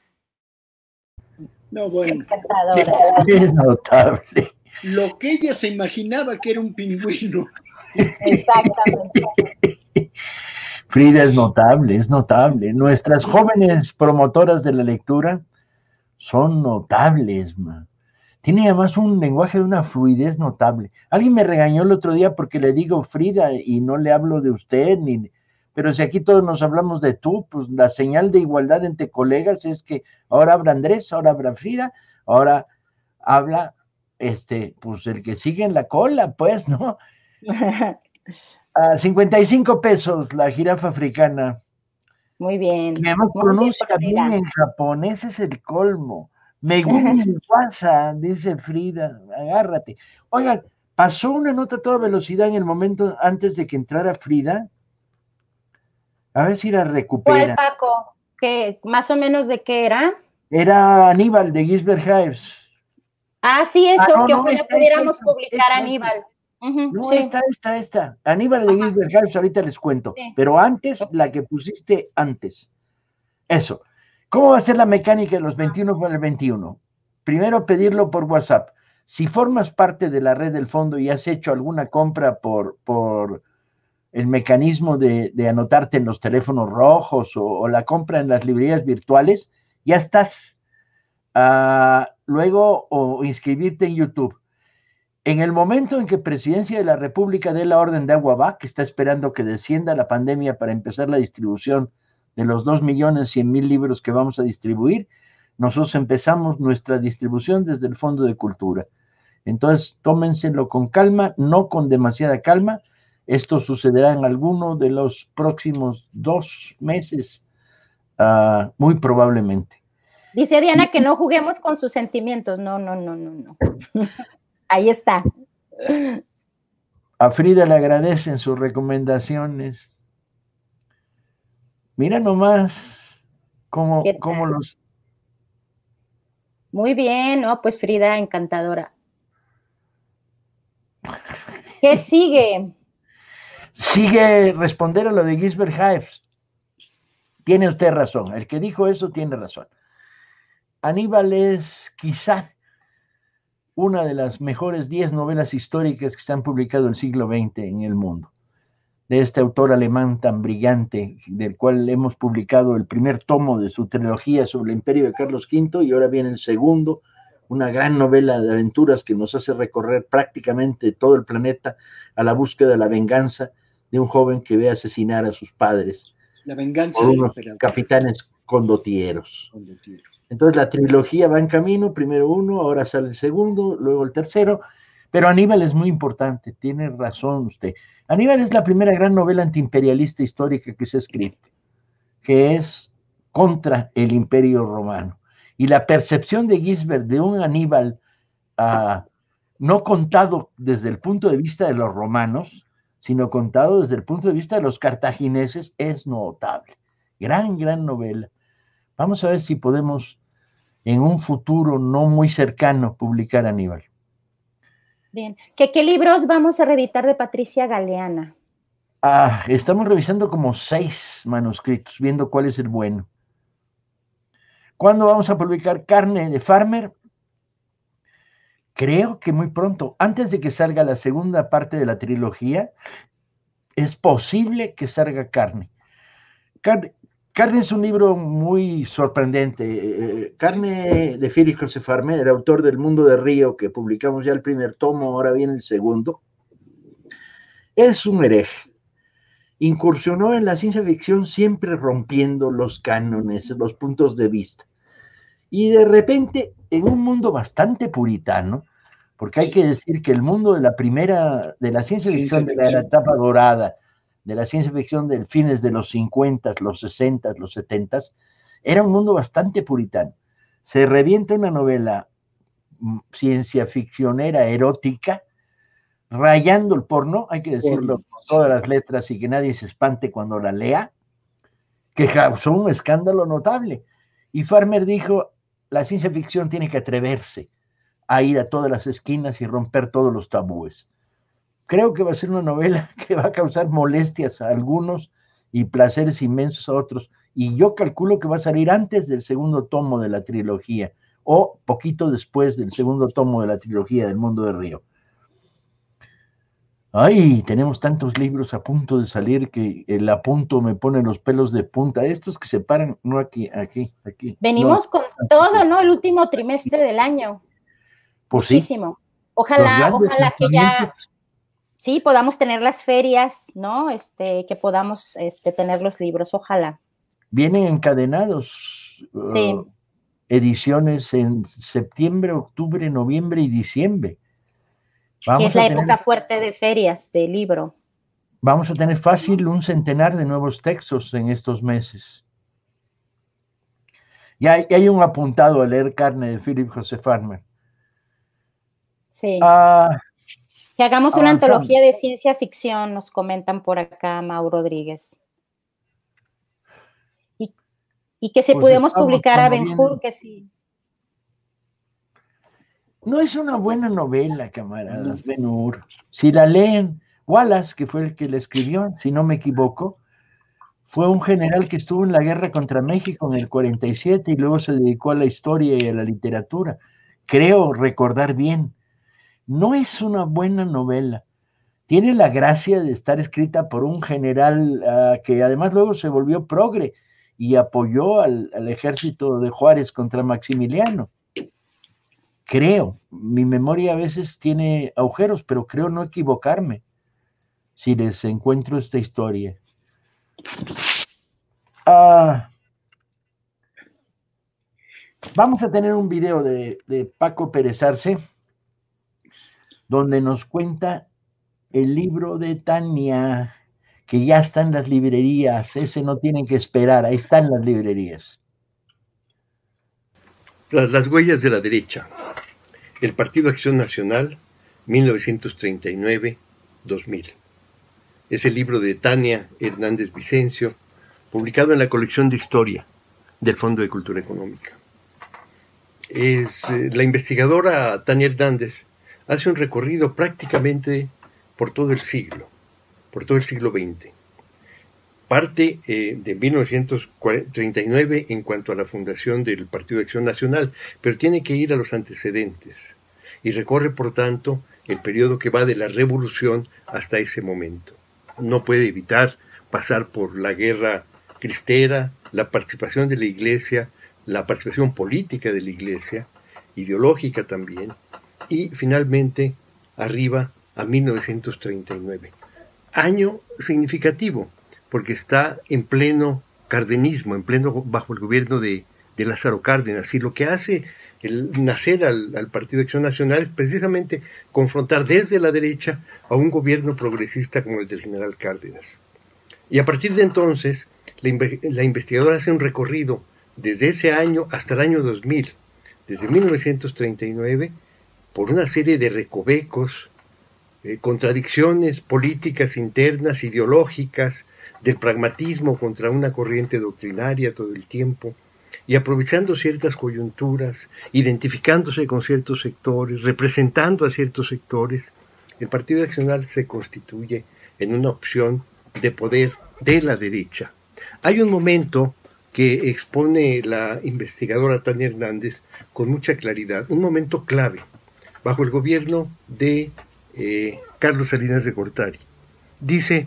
No, bueno. Es notable. Lo que ella se imaginaba que era un pingüino. Exactamente. Frida, es notable, es notable. Nuestras jóvenes promotoras de la lectura son notables, man. Tiene además un lenguaje de una fluidez notable. Alguien me regañó el otro día porque le digo Frida y no le hablo de usted, pero si aquí todos nos hablamos de tú, pues la señal de igualdad entre colegas es que ahora habla Andrés, ahora habla Frida, ahora habla pues el que sigue en la cola, pues, ¿no? 55 pesos la jirafa africana. Muy bien. Y además pronuncia bien en japonés, es el colmo. Megumi Iwasa, dice Frida, agárrate. Oigan, pasó una nota a toda velocidad en el momento antes de que entrara Frida. A ver si la recupera. ¿Cuál, Paco? ¿Qué, más o menos de qué era? Era Aníbal de Gisbert Hives. Ah, sí, eso, que ojalá pudiéramos publicar Aníbal. No, sí. esta. Aníbal de Gisbert Hives, ahorita les cuento. Sí. Pero antes, la que pusiste antes. Eso. ¿Cómo va a ser la mecánica de los 21 para el 21? Primero, pedirlo por WhatsApp. Si formas parte de la red del fondo y has hecho alguna compra por el mecanismo de anotarte en los teléfonos rojos o la compra en las librerías virtuales, ya estás. Luego, o inscribirte en YouTube. En el momento en que Presidencia de la República dé la orden de agua va, que está esperando que descienda la pandemia para empezar la distribución de los 2.100.000 libros que vamos a distribuir, nosotros empezamos nuestra distribución desde el Fondo de Cultura. Entonces, tómenselo con calma, no con demasiada calma. Esto sucederá en alguno de los próximos 2 meses, muy probablemente. Dice Diana que no juguemos con sus sentimientos. No. Ahí está. A Frida le agradecen sus recomendaciones. Mira nomás cómo los... Muy bien, ¿no? Pues Frida, encantadora. ¿Qué sigue? Sigue responder a lo de Gisbert Hives. Tiene usted razón. El que dijo eso tiene razón. Aníbal es quizá una de las mejores 10 novelas históricas que se han publicado en el siglo XX en el mundo, de este autor alemán tan brillante, del cual hemos publicado el primer tomo de su trilogía sobre el imperio de Carlos V, y ahora viene el segundo, una gran novela de aventuras que nos hace recorrer prácticamente todo el planeta a la búsqueda de la venganza de un joven que ve asesinar a sus padres. La venganza por unos capitanes condotieros. Entonces la trilogía va en camino, primero uno, ahora sale el segundo, luego el tercero, pero Aníbal es muy importante, tiene razón usted. Aníbal es la primera gran novela antiimperialista histórica que se ha escrito, que es contra el Imperio Romano. Y la percepción de Gisbert de un Aníbal no contado desde el punto de vista de los romanos, sino contado desde el punto de vista de los cartagineses, es notable. Gran novela. Vamos a ver si podemos en un futuro no muy cercano publicar Aníbal. Bien. ¿Qué libros vamos a reeditar de Patricia Galeana? Estamos revisando como 6 manuscritos, viendo cuál es el bueno. ¿Cuándo vamos a publicar Carne de Farmer? Creo que muy pronto, antes de que salga la segunda parte de la trilogía, es posible que salga Carne. Carne es un libro muy sorprendente. Carne de Philip Joseph Farmer, el autor del Mundo de Río, que publicamos ya el primer tomo, ahora viene el segundo. Es un hereje. Incursionó en la ciencia ficción siempre rompiendo los cánones, los puntos de vista. Y de repente, en un mundo bastante puritano, porque hay que decir que el mundo de la ciencia ficción de la etapa dorada, de la ciencia ficción de fines de los 50, los 60, los 70, era un mundo bastante puritano. Se revienta una novela ciencia ficcionera erótica, rayando el porno, hay que decirlo con todas las letras y que nadie se espante cuando la lea, que causó un escándalo notable. Y Farmer dijo, la ciencia ficción tiene que atreverse a ir a todas las esquinas y romper todos los tabúes. Creo que va a ser una novela que va a causar molestias a algunos y placeres inmensos a otros. Y yo calculo que va a salir antes del segundo tomo de la trilogía o poquito después del segundo tomo de la trilogía del Mundo de Río. Ay, tenemos tantos libros a punto de salir que el apunto me pone los pelos de punta. Estos que se paran, no aquí. Venimos con todo, ¿no? El último trimestre del año. Pues muchísimo. Sí. Ojalá que ya sí podamos tener las ferias, ¿no? Que podamos tener los libros, ojalá. Vienen encadenados sí. Ediciones en septiembre, octubre, noviembre y diciembre. Que es la época fuerte de ferias de libro. Vamos a tener fácil 100 de nuevos textos en estos meses. Y hay un apuntado a leer Carne de Philip Joseph Farmer. Sí. Que hagamos una antología de ciencia ficción, nos comentan por acá Mauro Rodríguez. Y que si pues podemos publicar a Ben-Hur, que sí. No es una buena novela, camaradas, Ben-Hur. Si la leen, Wallace, que fue el que la escribió, si no me equivoco, fue un general que estuvo en la guerra contra México en el 47 y luego se dedicó a la historia y a la literatura. Creo recordar bien. No es una buena novela. Tiene la gracia de estar escrita por un general que además luego se volvió progre y apoyó al ejército de Juárez contra Maximiliano. Creo, mi memoria a veces tiene agujeros, pero creo no equivocarme si les encuentro esta historia. Vamos a tener un video de Paco Pérez Arce, donde nos cuenta el libro de Tania, que ya está en las librerías. Ese no tienen que esperar, ahí está en las librerías. Tras las huellas de la derecha, el Partido Acción Nacional, 1939-2000. Es el libro de Tania Hernández Vicencio, publicado en la colección de historia del Fondo de Cultura Económica. La investigadora Tania Hernández hace un recorrido prácticamente por todo el siglo XX. Parte de 1939 en cuanto a la fundación del Partido de Acción Nacional, pero tiene que ir a los antecedentes y recorre, por tanto, el periodo que va de la Revolución hasta ese momento. No puede evitar pasar por la guerra cristera, la participación de la Iglesia, la participación política de la Iglesia, ideológica también, y finalmente arriba a 1939. Año significativo, porque está en pleno cardenismo, bajo el gobierno de de Lázaro Cárdenas, y lo que hace nacer al Partido de Acción Nacional es precisamente confrontar desde la derecha a un gobierno progresista como el del general Cárdenas. Y a partir de entonces, la investigadora hace un recorrido desde ese año hasta el año 2000, desde 1939, por una serie de recovecos, contradicciones políticas internas, ideológicas, del pragmatismo contra una corriente doctrinaria todo el tiempo, y aprovechando ciertas coyunturas, identificándose con ciertos sectores, representando a ciertos sectores, el Partido Accional se constituye en una opción de poder de la derecha. Hay un momento que expone la investigadora Tania Hernández con mucha claridad, un momento clave, bajo el gobierno de Carlos Salinas de Gortari. Dice: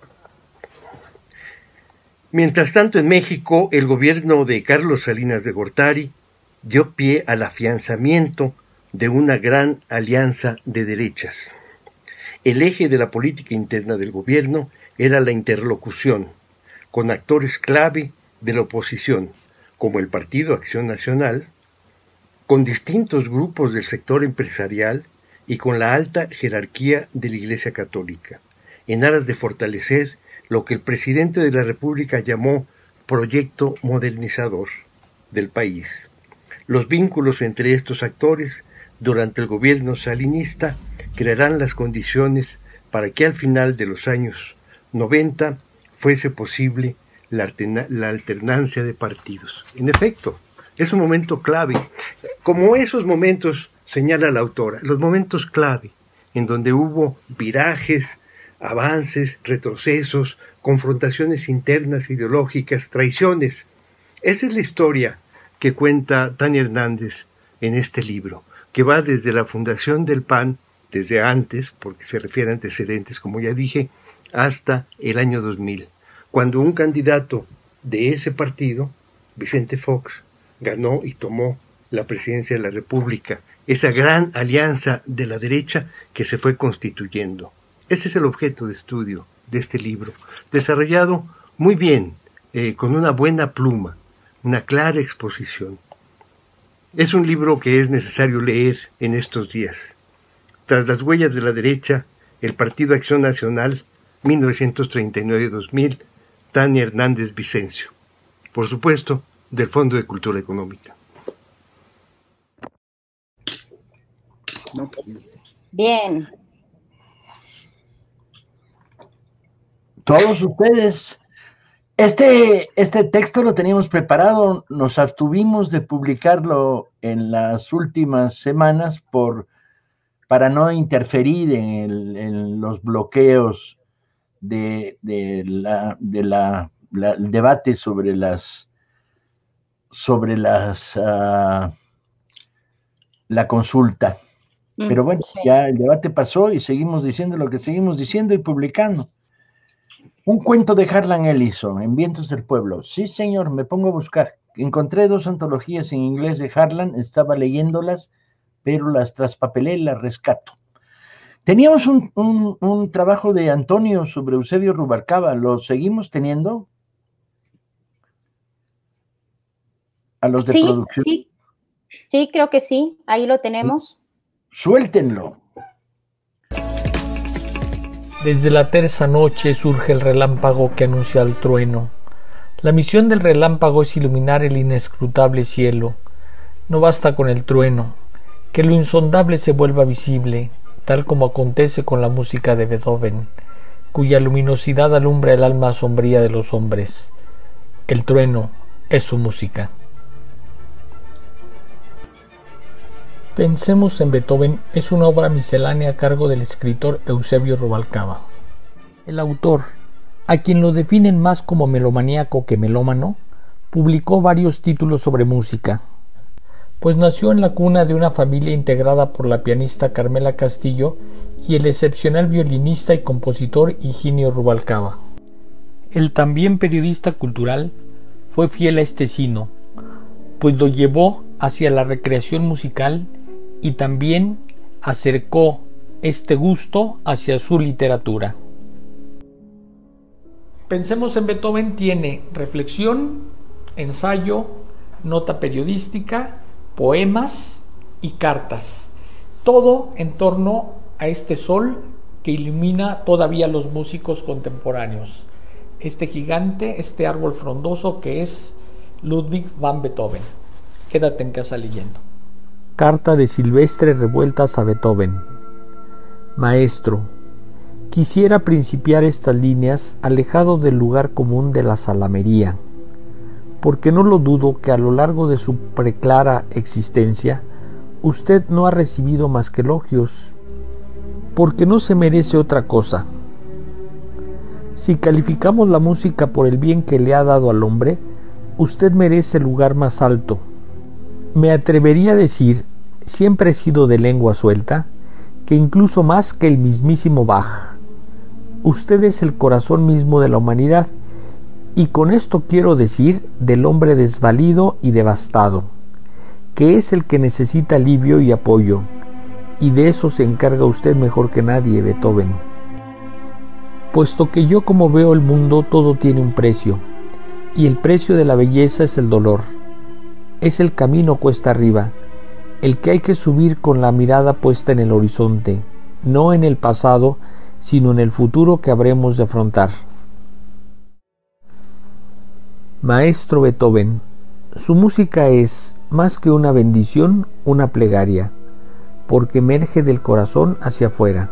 mientras tanto, en México, el gobierno de Carlos Salinas de Gortari dio pie al afianzamiento de una gran alianza de derechas. El eje de la política interna del gobierno era la interlocución con actores clave de la oposición, como el Partido Acción Nacional, con distintos grupos del sector empresarial y con la alta jerarquía de la Iglesia Católica, en aras de fortalecer lo que el presidente de la República llamó proyecto modernizador del país. Los vínculos entre estos actores durante el gobierno salinista crearán las condiciones para que al final de los años 90 fuese posible la alternancia de partidos. En efecto, es un momento clave, como esos momentos, señala la autora, los momentos clave, en donde hubo virajes, avances, retrocesos, confrontaciones internas, ideológicas, traiciones. Esa es la historia que cuenta Tania Hernández en este libro, que va desde la fundación del PAN, desde antes, porque se refiere a antecedentes, como ya dije, hasta el año 2000, cuando un candidato de ese partido, Vicente Fox, ganó y tomó la presidencia de la República, esa gran alianza de la derecha que se fue constituyendo. Ese es el objeto de estudio de este libro, desarrollado muy bien, con una buena pluma, una clara exposición. Es un libro que es necesario leer en estos días. Tras las huellas de la derecha, el Partido Acción Nacional, 1939-2000, Tania Hernández Vicencio. Por supuesto, del Fondo de Cultura Económica. Bien. Todos ustedes, este texto lo teníamos preparado, nos abstuvimos de publicarlo en las últimas semanas para no interferir en los bloqueos del debate sobre la consulta. Pero bueno, sí, ya el debate pasó y seguimos diciendo lo que seguimos diciendo y publicando. Un cuento de Harlan Ellison, en Vientos del Pueblo. Sí, señor, me pongo a buscar. Encontré 2 antologías en inglés de Harlan, estaba leyéndolas, pero las traspapelé y las rescato. Teníamos un trabajo de Antonio sobre Eusebio Rubalcaba, ¿lo seguimos teniendo? A los de producción. Sí, creo que sí, ahí lo tenemos. Sí. Suéltenlo. Desde la tersa noche surge el relámpago que anuncia el trueno. La misión del relámpago es iluminar el inescrutable cielo. No basta con el trueno, que lo insondable se vuelva visible, tal como acontece con la música de Beethoven, cuya luminosidad alumbra el alma sombría de los hombres. El trueno es su música. Pensemos en Beethoven es una obra miscelánea a cargo del escritor Eusebio Rubalcaba. El autor, a quien lo definen más como melomaníaco que melómano, publicó varios títulos sobre música, pues nació en la cuna de una familia integrada por la pianista Carmela Castillo y el excepcional violinista y compositor Higinio Rubalcaba. El también periodista cultural fue fiel a este sino, pues lo llevó hacia la recreación musical y también acercó este gusto hacia su literatura. Pensemos en Beethoven tiene reflexión, ensayo, nota periodística, poemas y cartas. Todo en torno a este sol que ilumina todavía a los músicos contemporáneos. Este gigante, este árbol frondoso que es Ludwig van Beethoven. Quédate en casa leyendo. Carta de Silvestre Revueltas a Beethoven. Maestro, quisiera principiar estas líneas alejado del lugar común de la salamería, porque no lo dudo que a lo largo de su preclara existencia usted no ha recibido más que elogios, porque no se merece otra cosa. Si calificamos la música por el bien que le ha dado al hombre, usted merece el lugar más alto. Me atrevería a decir, siempre he sido de lengua suelta, que incluso más que el mismísimo Bach. Usted es el corazón mismo de la humanidad, y con esto quiero decir del hombre desvalido y devastado, que es el que necesita alivio y apoyo, y de eso se encarga usted mejor que nadie, Beethoven. Puesto que yo como veo el mundo, todo tiene un precio, y el precio de la belleza es el dolor. Es el camino cuesta arriba, el que hay que subir con la mirada puesta en el horizonte, no en el pasado, sino en el futuro que habremos de afrontar. Maestro Beethoven, su música es, más que una bendición, una plegaria, porque emerge del corazón hacia afuera.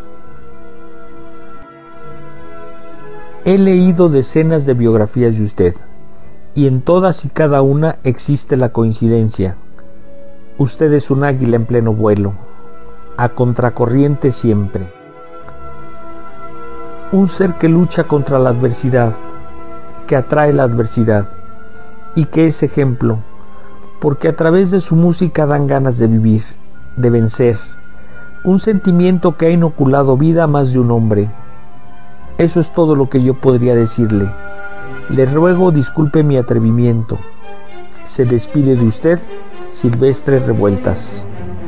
He leído decenas de biografías de usted, y en todas y cada una existe la coincidencia. Usted es un águila en pleno vuelo, a contracorriente siempre. Un ser que lucha contra la adversidad, que atrae la adversidad, y que es ejemplo, porque a través de su música dan ganas de vivir, de vencer, un sentimiento que ha inoculado vida a más de un hombre. Eso es todo lo que yo podría decirle. Le ruego disculpe mi atrevimiento. Se despide de usted, Silvestre Revueltas.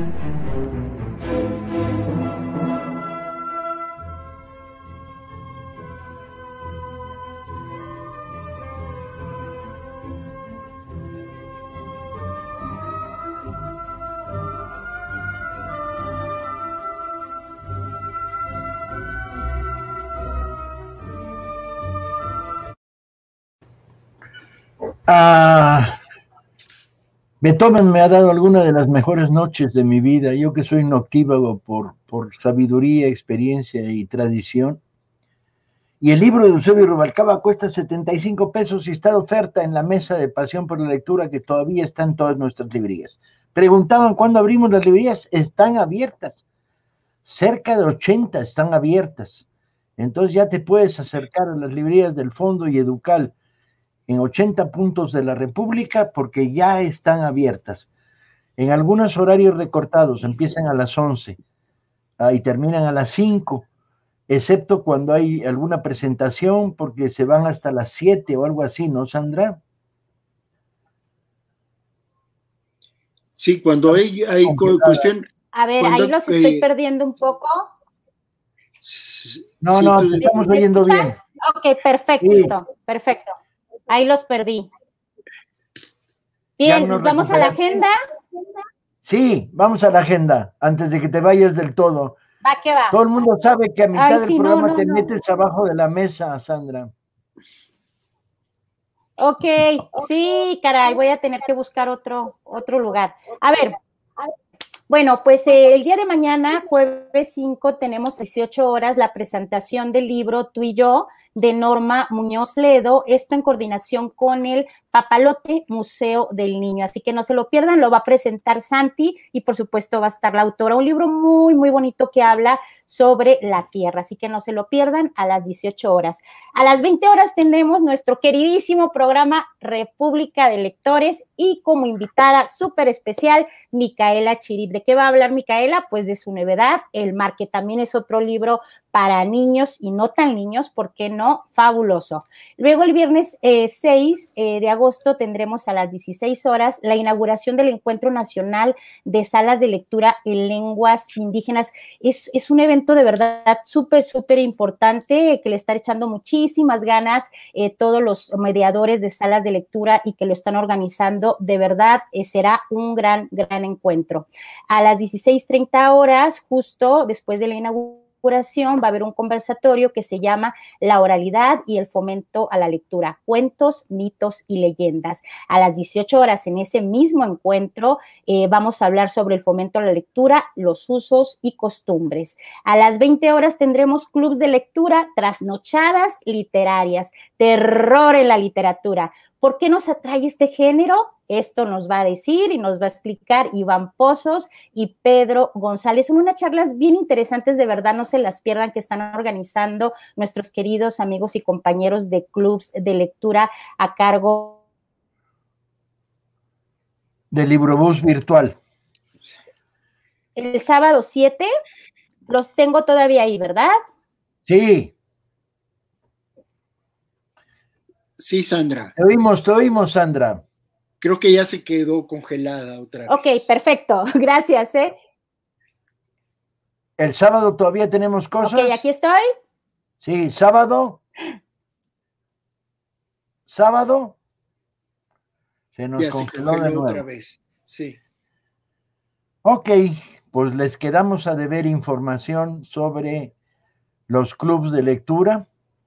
Beethoven me ha dado alguna de las mejores noches de mi vida. Yo que soy noctívago por sabiduría, experiencia y tradición. Y el libro de Eusebio Rubalcaba cuesta 75 pesos y está de oferta en la mesa de Pasión por la Lectura, que todavía está en todas nuestras librerías. Preguntaban cuándo abrimos las librerías. Están abiertas. Cerca de 80 están abiertas. Entonces ya te puedes acercar a las librerías del Fondo y Educal en 80 puntos de la República, porque ya están abiertas. En algunos horarios recortados, empiezan a las 11 y terminan a las 5, excepto cuando hay alguna presentación, porque se van hasta las 7 o algo así, ¿no, Sandra? Sí, cuando hay cuestión... A ver, ahí los estoy perdiendo un poco. No, te estamos oyendo bien. Ok, perfecto, sí. Perfecto. Ahí los perdí. Bien, ¿nos vamos a la agenda? Sí, vamos a la agenda, antes de que te vayas del todo. Va que va. Todo el mundo sabe que a mitad del programa te metes abajo de la mesa, Sandra. Ok, sí, caray, voy a tener que buscar otro lugar. A ver, bueno, pues el día de mañana, jueves 5, tenemos 18 horas la presentación del libro Tú y yo, de Norma Muñoz Ledo, esto en coordinación con el Papalote Museo del Niño, así que no se lo pierdan, lo va a presentar Santi y por supuesto va a estar la autora, un libro muy, muy bonito que habla sobre la tierra, así que no se lo pierdan a las 18 horas. A las 20 horas tendremos nuestro queridísimo programa República de Lectores y como invitada súper especial, Micaela Chirip. ¿De qué va a hablar Micaela? Pues de su novedad, El Mar, que también es otro libro para niños y no tan niños, ¿por qué no? Fabuloso. Luego el viernes 6 de agosto tendremos a las 16 horas la inauguración del Encuentro Nacional de Salas de Lectura en Lenguas Indígenas. Es un evento evento de verdad súper, súper importante, que le están echando muchísimas ganas todos los mediadores de salas de lectura y que lo están organizando. De verdad, será un gran, gran encuentro. A las 16:30 horas, justo después de la inauguración, va a haber un conversatorio que se llama La oralidad y el fomento a la lectura, cuentos, mitos y leyendas. A las 18 horas, en ese mismo encuentro, vamos a hablar sobre el fomento a la lectura, los usos y costumbres. A las 20 horas tendremos clubs de lectura, trasnochadas literarias, terror en la literatura. ¿Por qué nos atrae este género? Esto nos va a decir y nos va a explicar Iván Pozos y Pedro González. Son unas charlas bien interesantes, de verdad, no se las pierdan, que están organizando nuestros queridos amigos y compañeros de clubs de lectura a cargo del Librobús virtual. El sábado 7, los tengo todavía ahí, ¿verdad? Sí. Sí, Sandra. Te oímos, Sandra. Creo que ya se quedó congelada otra vez. Ok, perfecto. Gracias, ¿El sábado todavía tenemos cosas? Ok, aquí estoy. Sí, sábado. ¿Sábado? Se nos ya congeló se de nuevo. otra vez. Sí. Ok, pues les quedamos a deber información sobre los clubs de lectura.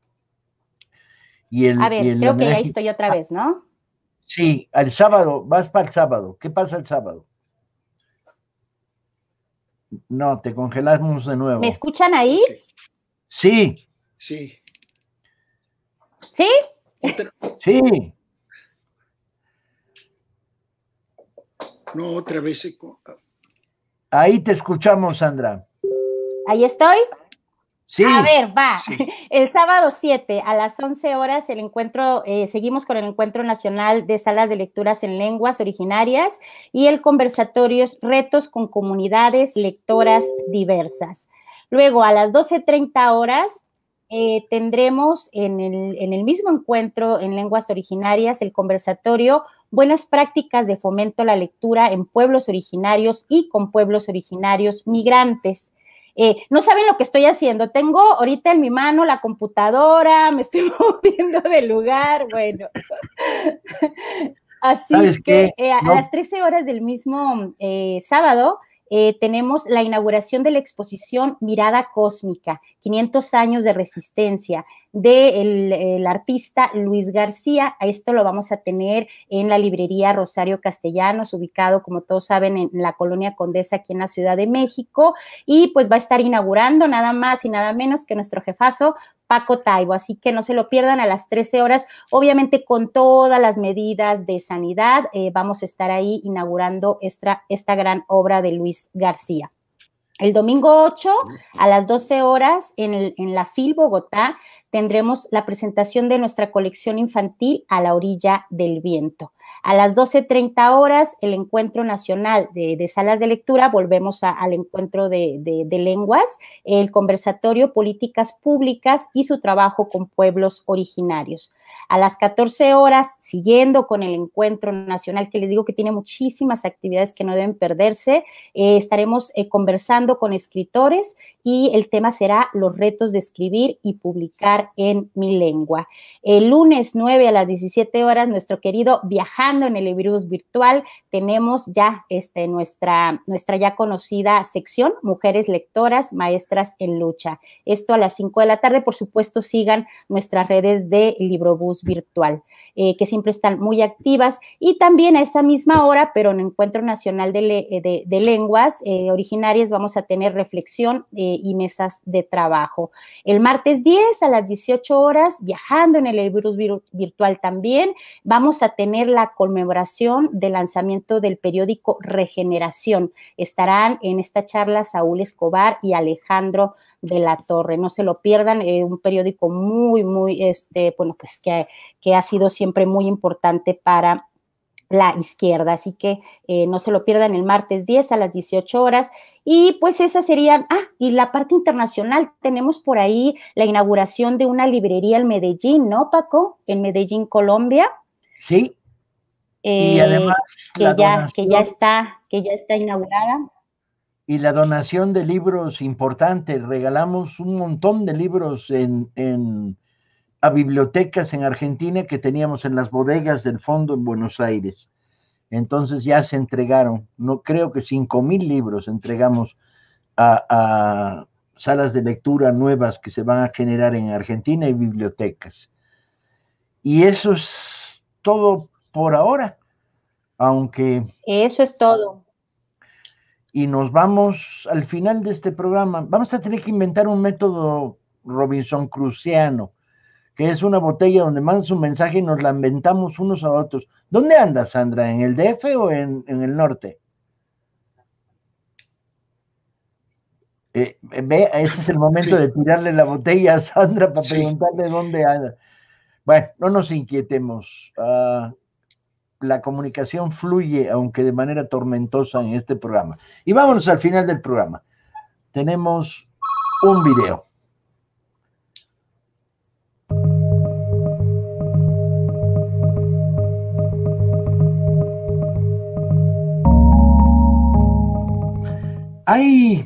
A ver, creo que ya estoy otra vez, ¿no? Sí, el sábado, vas para el sábado. ¿Qué pasa el sábado? No, te congelamos de nuevo. ¿Me escuchan ahí? Okay. Sí. Sí. ¿Sí? Sí. No, otra vez. Ahí te escuchamos, Sandra. ¿Ahí estoy? Sí. A ver, va. Sí. El sábado 7 a las 11 horas el encuentro, seguimos con el Encuentro Nacional de Salas de Lecturas en Lenguas Originarias y el conversatorio Retos con Comunidades Lectoras Diversas. Luego, a las 12:30 horas, tendremos en el mismo encuentro en Lenguas Originarias el conversatorio Buenas prácticas de fomento a la lectura en pueblos originarios y con pueblos originarios migrantes. No saben lo que estoy haciendo. Tengo ahorita en mi mano la computadora, me estoy moviendo de lugar, bueno. Así que a las 13 horas del mismo sábado tenemos la inauguración de la exposición Mirada Cósmica, 500 años de resistencia, del artista Luis García. Esto lo vamos a tener en la librería Rosario Castellanos, ubicado, como todos saben, en la Colonia Condesa, aquí en la Ciudad de México, y pues va a estar inaugurando nada más y nada menos que nuestro jefazo, Paco Taibo, así que no se lo pierdan a las 13 horas, obviamente con todas las medidas de sanidad, vamos a estar ahí inaugurando esta gran obra de Luis García. El domingo 8 a las 12 horas en la FIL Bogotá tendremos la presentación de nuestra colección infantil A la orilla del viento. A las 12:30 horas el encuentro nacional de salas de lectura, volvemos al encuentro de lenguas, el conversatorio Políticas Públicas y su trabajo con pueblos originarios. A las 14 horas, siguiendo con el encuentro nacional, que les digo que tiene muchísimas actividades que no deben perderse, estaremos conversando con escritores y el tema será los retos de escribir y publicar en mi lengua. El lunes 9 a las 17 horas, nuestro querido Viajando en el Librobús virtual, tenemos ya nuestra ya conocida sección, Mujeres Lectoras, Maestras en Lucha. Esto a las 5 de la tarde, por supuesto, sigan nuestras redes de Librobús virtual, que siempre están muy activas, y también a esa misma hora, pero en Encuentro Nacional de Lenguas Originarias, vamos a tener reflexión y mesas de trabajo. El martes 10 a las 18 horas, Viajando en el Librobús virtual también, vamos a tener la conmemoración del lanzamiento del periódico Regeneración. Estarán en esta charla Saúl Escobar y Alejandro de la Torre. No se lo pierdan, un periódico muy, bueno, pues que ha sido siempre muy importante para la izquierda, así que no se lo pierdan el martes 10 a las 18 horas, y pues esas serían, y la parte internacional, tenemos por ahí la inauguración de una librería en Medellín, ¿no, Paco? En Medellín, Colombia. Sí, y además que ya está inaugurada. y la donación de libros importante. Regalamos un montón de libros a bibliotecas en Argentina que teníamos en las bodegas del fondo en Buenos Aires. Entonces ya se entregaron, no creo que 5,000 libros entregamos a salas de lectura nuevas que se van a generar en Argentina y bibliotecas. Y eso es todo por ahora, aunque... Eso es todo. Y nos vamos al final de este programa. Vamos a tener que inventar un método Robinson Crusoeano, que es una botella donde mandas un mensaje y nos la inventamos unos a otros. ¿Dónde andas, Sandra? ¿En el DF o en el norte? Ve, este es el momento de tirarle la botella a Sandra para preguntarle dónde anda. Bueno, no nos inquietemos. La comunicación fluye, aunque de manera tormentosa en este programa. Y vámonos al final del programa. Tenemos un video. Hay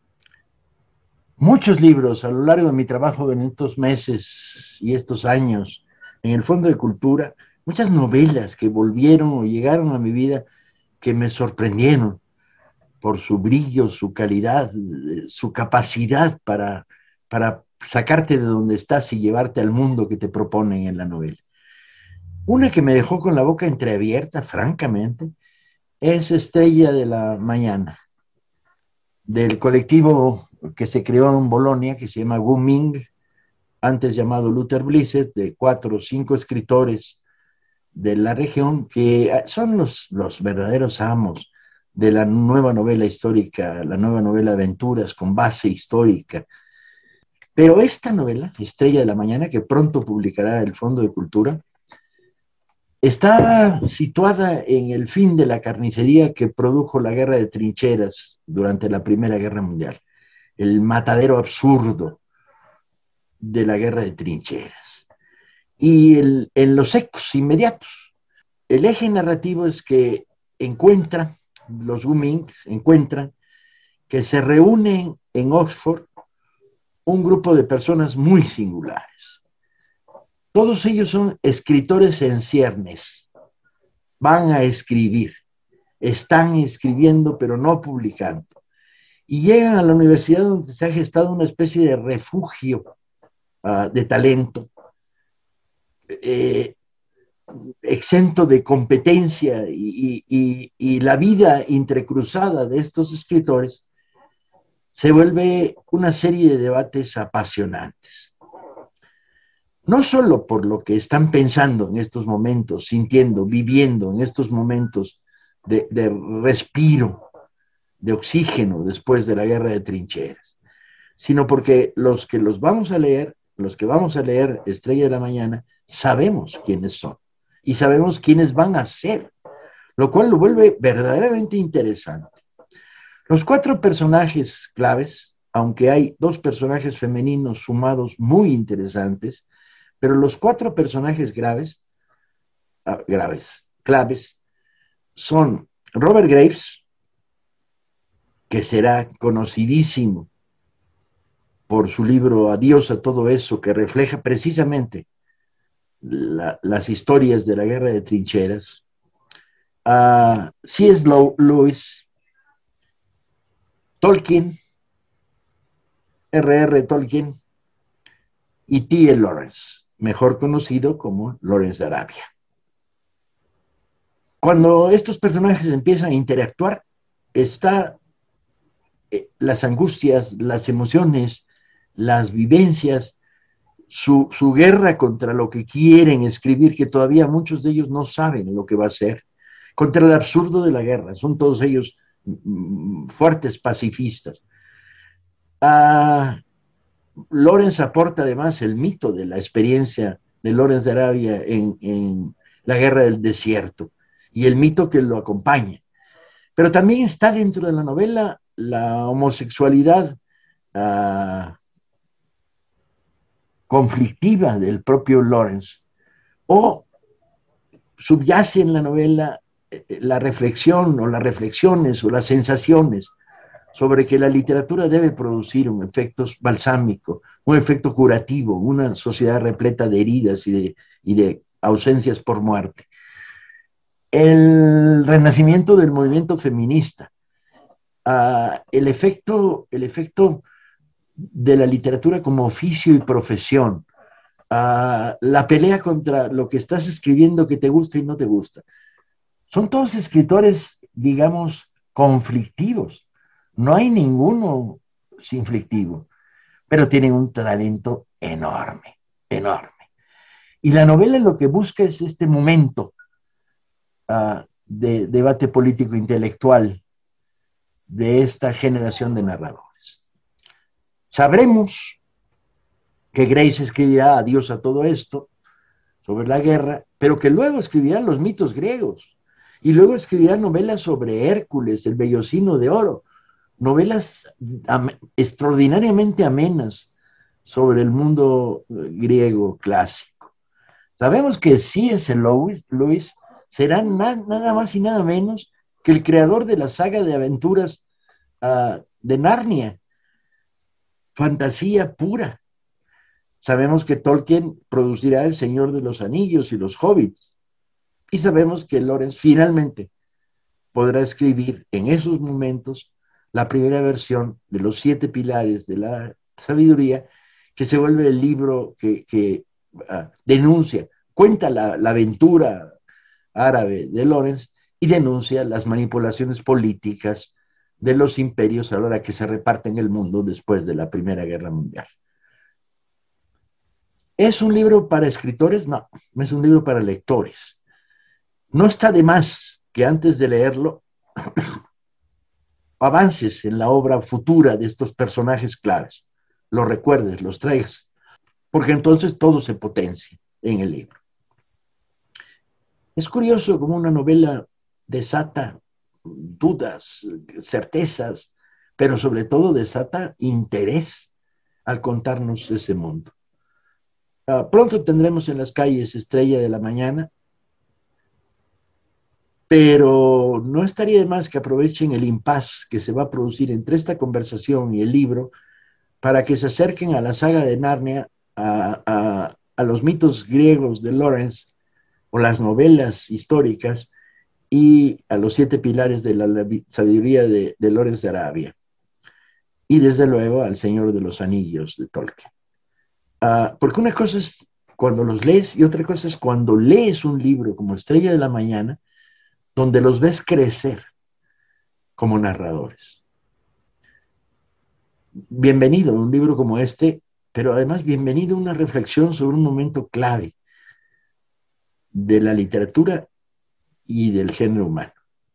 muchos libros a lo largo de mi trabajo en estos meses y estos años en el Fondo de Cultura, muchas novelas que volvieron o llegaron a mi vida que me sorprendieron por su brillo, su calidad, su capacidad para sacarte de donde estás y llevarte al mundo que te proponen en la novela. Una que me dejó con la boca entreabierta, francamente, es Estrella de la Mañana, del colectivo que se creó en Bolonia, que se llama Wu Ming, antes llamado Luther Blissett, de 4 o 5 escritores de la región, que son los verdaderos amos de la nueva novela histórica, la nueva novela de aventuras con base histórica. Pero esta novela, Estrella de la Mañana, que pronto publicará el Fondo de Cultura, está situada en el fin de la carnicería que produjo la guerra de trincheras durante la Primera Guerra Mundial, el matadero absurdo de la guerra de trincheras. Y en los ecos inmediatos, el eje narrativo es que los Wu Ming encuentran que se reúnen en Oxford un grupo de personas muy singulares. Todos ellos son escritores en ciernes, van a escribir, están escribiendo pero no publicando. Y llegan a la universidad donde se ha gestado una especie de refugio de talento, exento de competencia, y la vida entrecruzada de estos escritores se vuelve una serie de debates apasionantes. No solo por lo que están pensando en estos momentos, sintiendo, viviendo en estos momentos de respiro, de oxígeno después de la guerra de trincheras, sino porque los que vamos a leer Estrella de la Mañana, sabemos quiénes son y sabemos quiénes van a ser, lo cual lo vuelve verdaderamente interesante. Los 4 personajes claves, aunque hay 2 personajes femeninos sumados muy interesantes, pero los 4 personajes claves, son Robert Graves, que será conocidísimo por su libro Adiós a todo eso, que refleja precisamente las historias de la guerra de trincheras, C.S. Lewis, Tolkien, R.R. Tolkien y T.L. Lawrence, mejor conocido como Lawrence de Arabia. Cuando estos personajes empiezan a interactuar, está las angustias, las emociones, las vivencias, su guerra contra lo que quieren escribir, que todavía muchos de ellos no saben lo que va a ser, contra el absurdo de la guerra. Son todos ellos fuertes pacifistas. Lawrence aporta además el mito de la experiencia de Lawrence de Arabia en la guerra del desierto y el mito que lo acompaña. Pero también está dentro de la novela la homosexualidad conflictiva del propio Lawrence, o subyace en la novela la reflexión o las reflexiones o las sensaciones sobre que la literatura debe producir un efecto balsámico, un efecto curativo, una sociedad repleta de heridas y de ausencias por muerte. El renacimiento del movimiento feminista, el efecto de la literatura como oficio y profesión, la pelea contra lo que estás escribiendo que te gusta y no te gusta. Son todos escritores, digamos, conflictivos. No hay ninguno sinflictivo, pero tienen un talento enorme, enorme. Y la novela lo que busca es este momento de debate político intelectual de esta generación de narradores. Sabremos que Grace escribirá adiós a todo esto sobre la guerra, pero que luego escribirá los mitos griegos y luego escribirá novelas sobre Hércules, el Bellocino de Oro, novelas extraordinariamente amenas sobre el mundo griego clásico. Sabemos que C.S. Lewis será nada más y nada menos que el creador de la saga de aventuras de Narnia, fantasía pura. Sabemos que Tolkien producirá El Señor de los Anillos y los Hobbits, y sabemos que Lawrence finalmente podrá escribir en esos momentos la primera versión de los 7 pilares de la sabiduría, que se vuelve el libro que denuncia, cuenta la aventura árabe de Lawrence y denuncia las manipulaciones políticas de los imperios a la hora que se reparten el mundo después de la Primera Guerra Mundial. ¿Es un libro para escritores? No, es un libro para lectores. No está de más que antes de leerlo avances en la obra futura de estos personajes claves, los recuerdes, los traigas, porque entonces todo se potencia en el libro. Es curioso cómo una novela desata dudas, certezas, pero sobre todo desata interés al contarnos ese mundo. Pronto tendremos en las calles Estrella de la Mañana, pero no estaría de más que aprovechen el impasse que se va a producir entre esta conversación y el libro para que se acerquen a la saga de Narnia, a los mitos griegos de Lawrence, o las novelas históricas, y a los 7 pilares de la sabiduría de Lawrence de Arabia, y desde luego al Señor de los Anillos de Tolkien. Porque una cosa es cuando los lees y otra cosa es cuando lees un libro como Estrella de la Mañana, donde los ves crecer como narradores. Bienvenido a un libro como este, pero además bienvenido a una reflexión sobre un momento clave de la literatura y del género humano.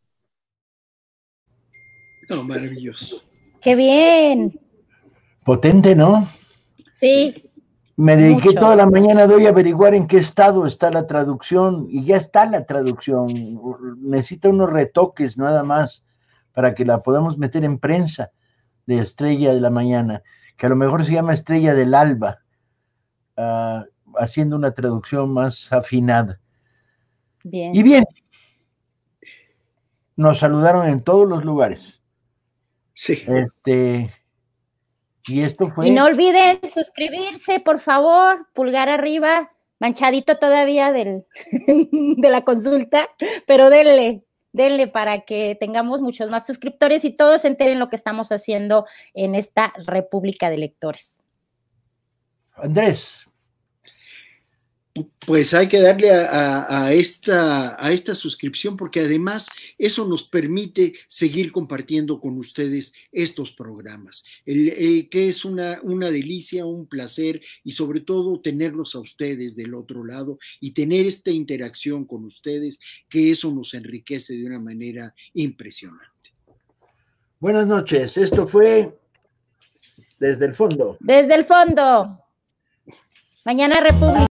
No, maravilloso. ¡Qué bien! Potente, ¿no? Sí. Me dediqué Mucho. toda la mañana de hoy a averiguar en qué estado está la traducción, y ya está la traducción. Necesita unos retoques nada más para que la podamos meter en prensa, de Estrella de la Mañana, que a lo mejor se llama Estrella del Alba, haciendo una traducción más afinada. Bien. Y bien, nos saludaron en todos los lugares. Sí. Y esto fue... Y no olviden suscribirse, por favor, pulgar arriba, manchadito todavía de la consulta, pero denle para que tengamos muchos más suscriptores y todos se enteren lo que estamos haciendo en esta República de Lectores. Andrés. Pues hay que darle a esta suscripción, porque además eso nos permite seguir compartiendo con ustedes estos programas, que es una delicia, un placer, y sobre todo tenerlos a ustedes del otro lado y tener esta interacción con ustedes, que eso nos enriquece de una manera impresionante. Buenas noches, esto fue Desde el Fondo. Desde el Fondo. Mañana República.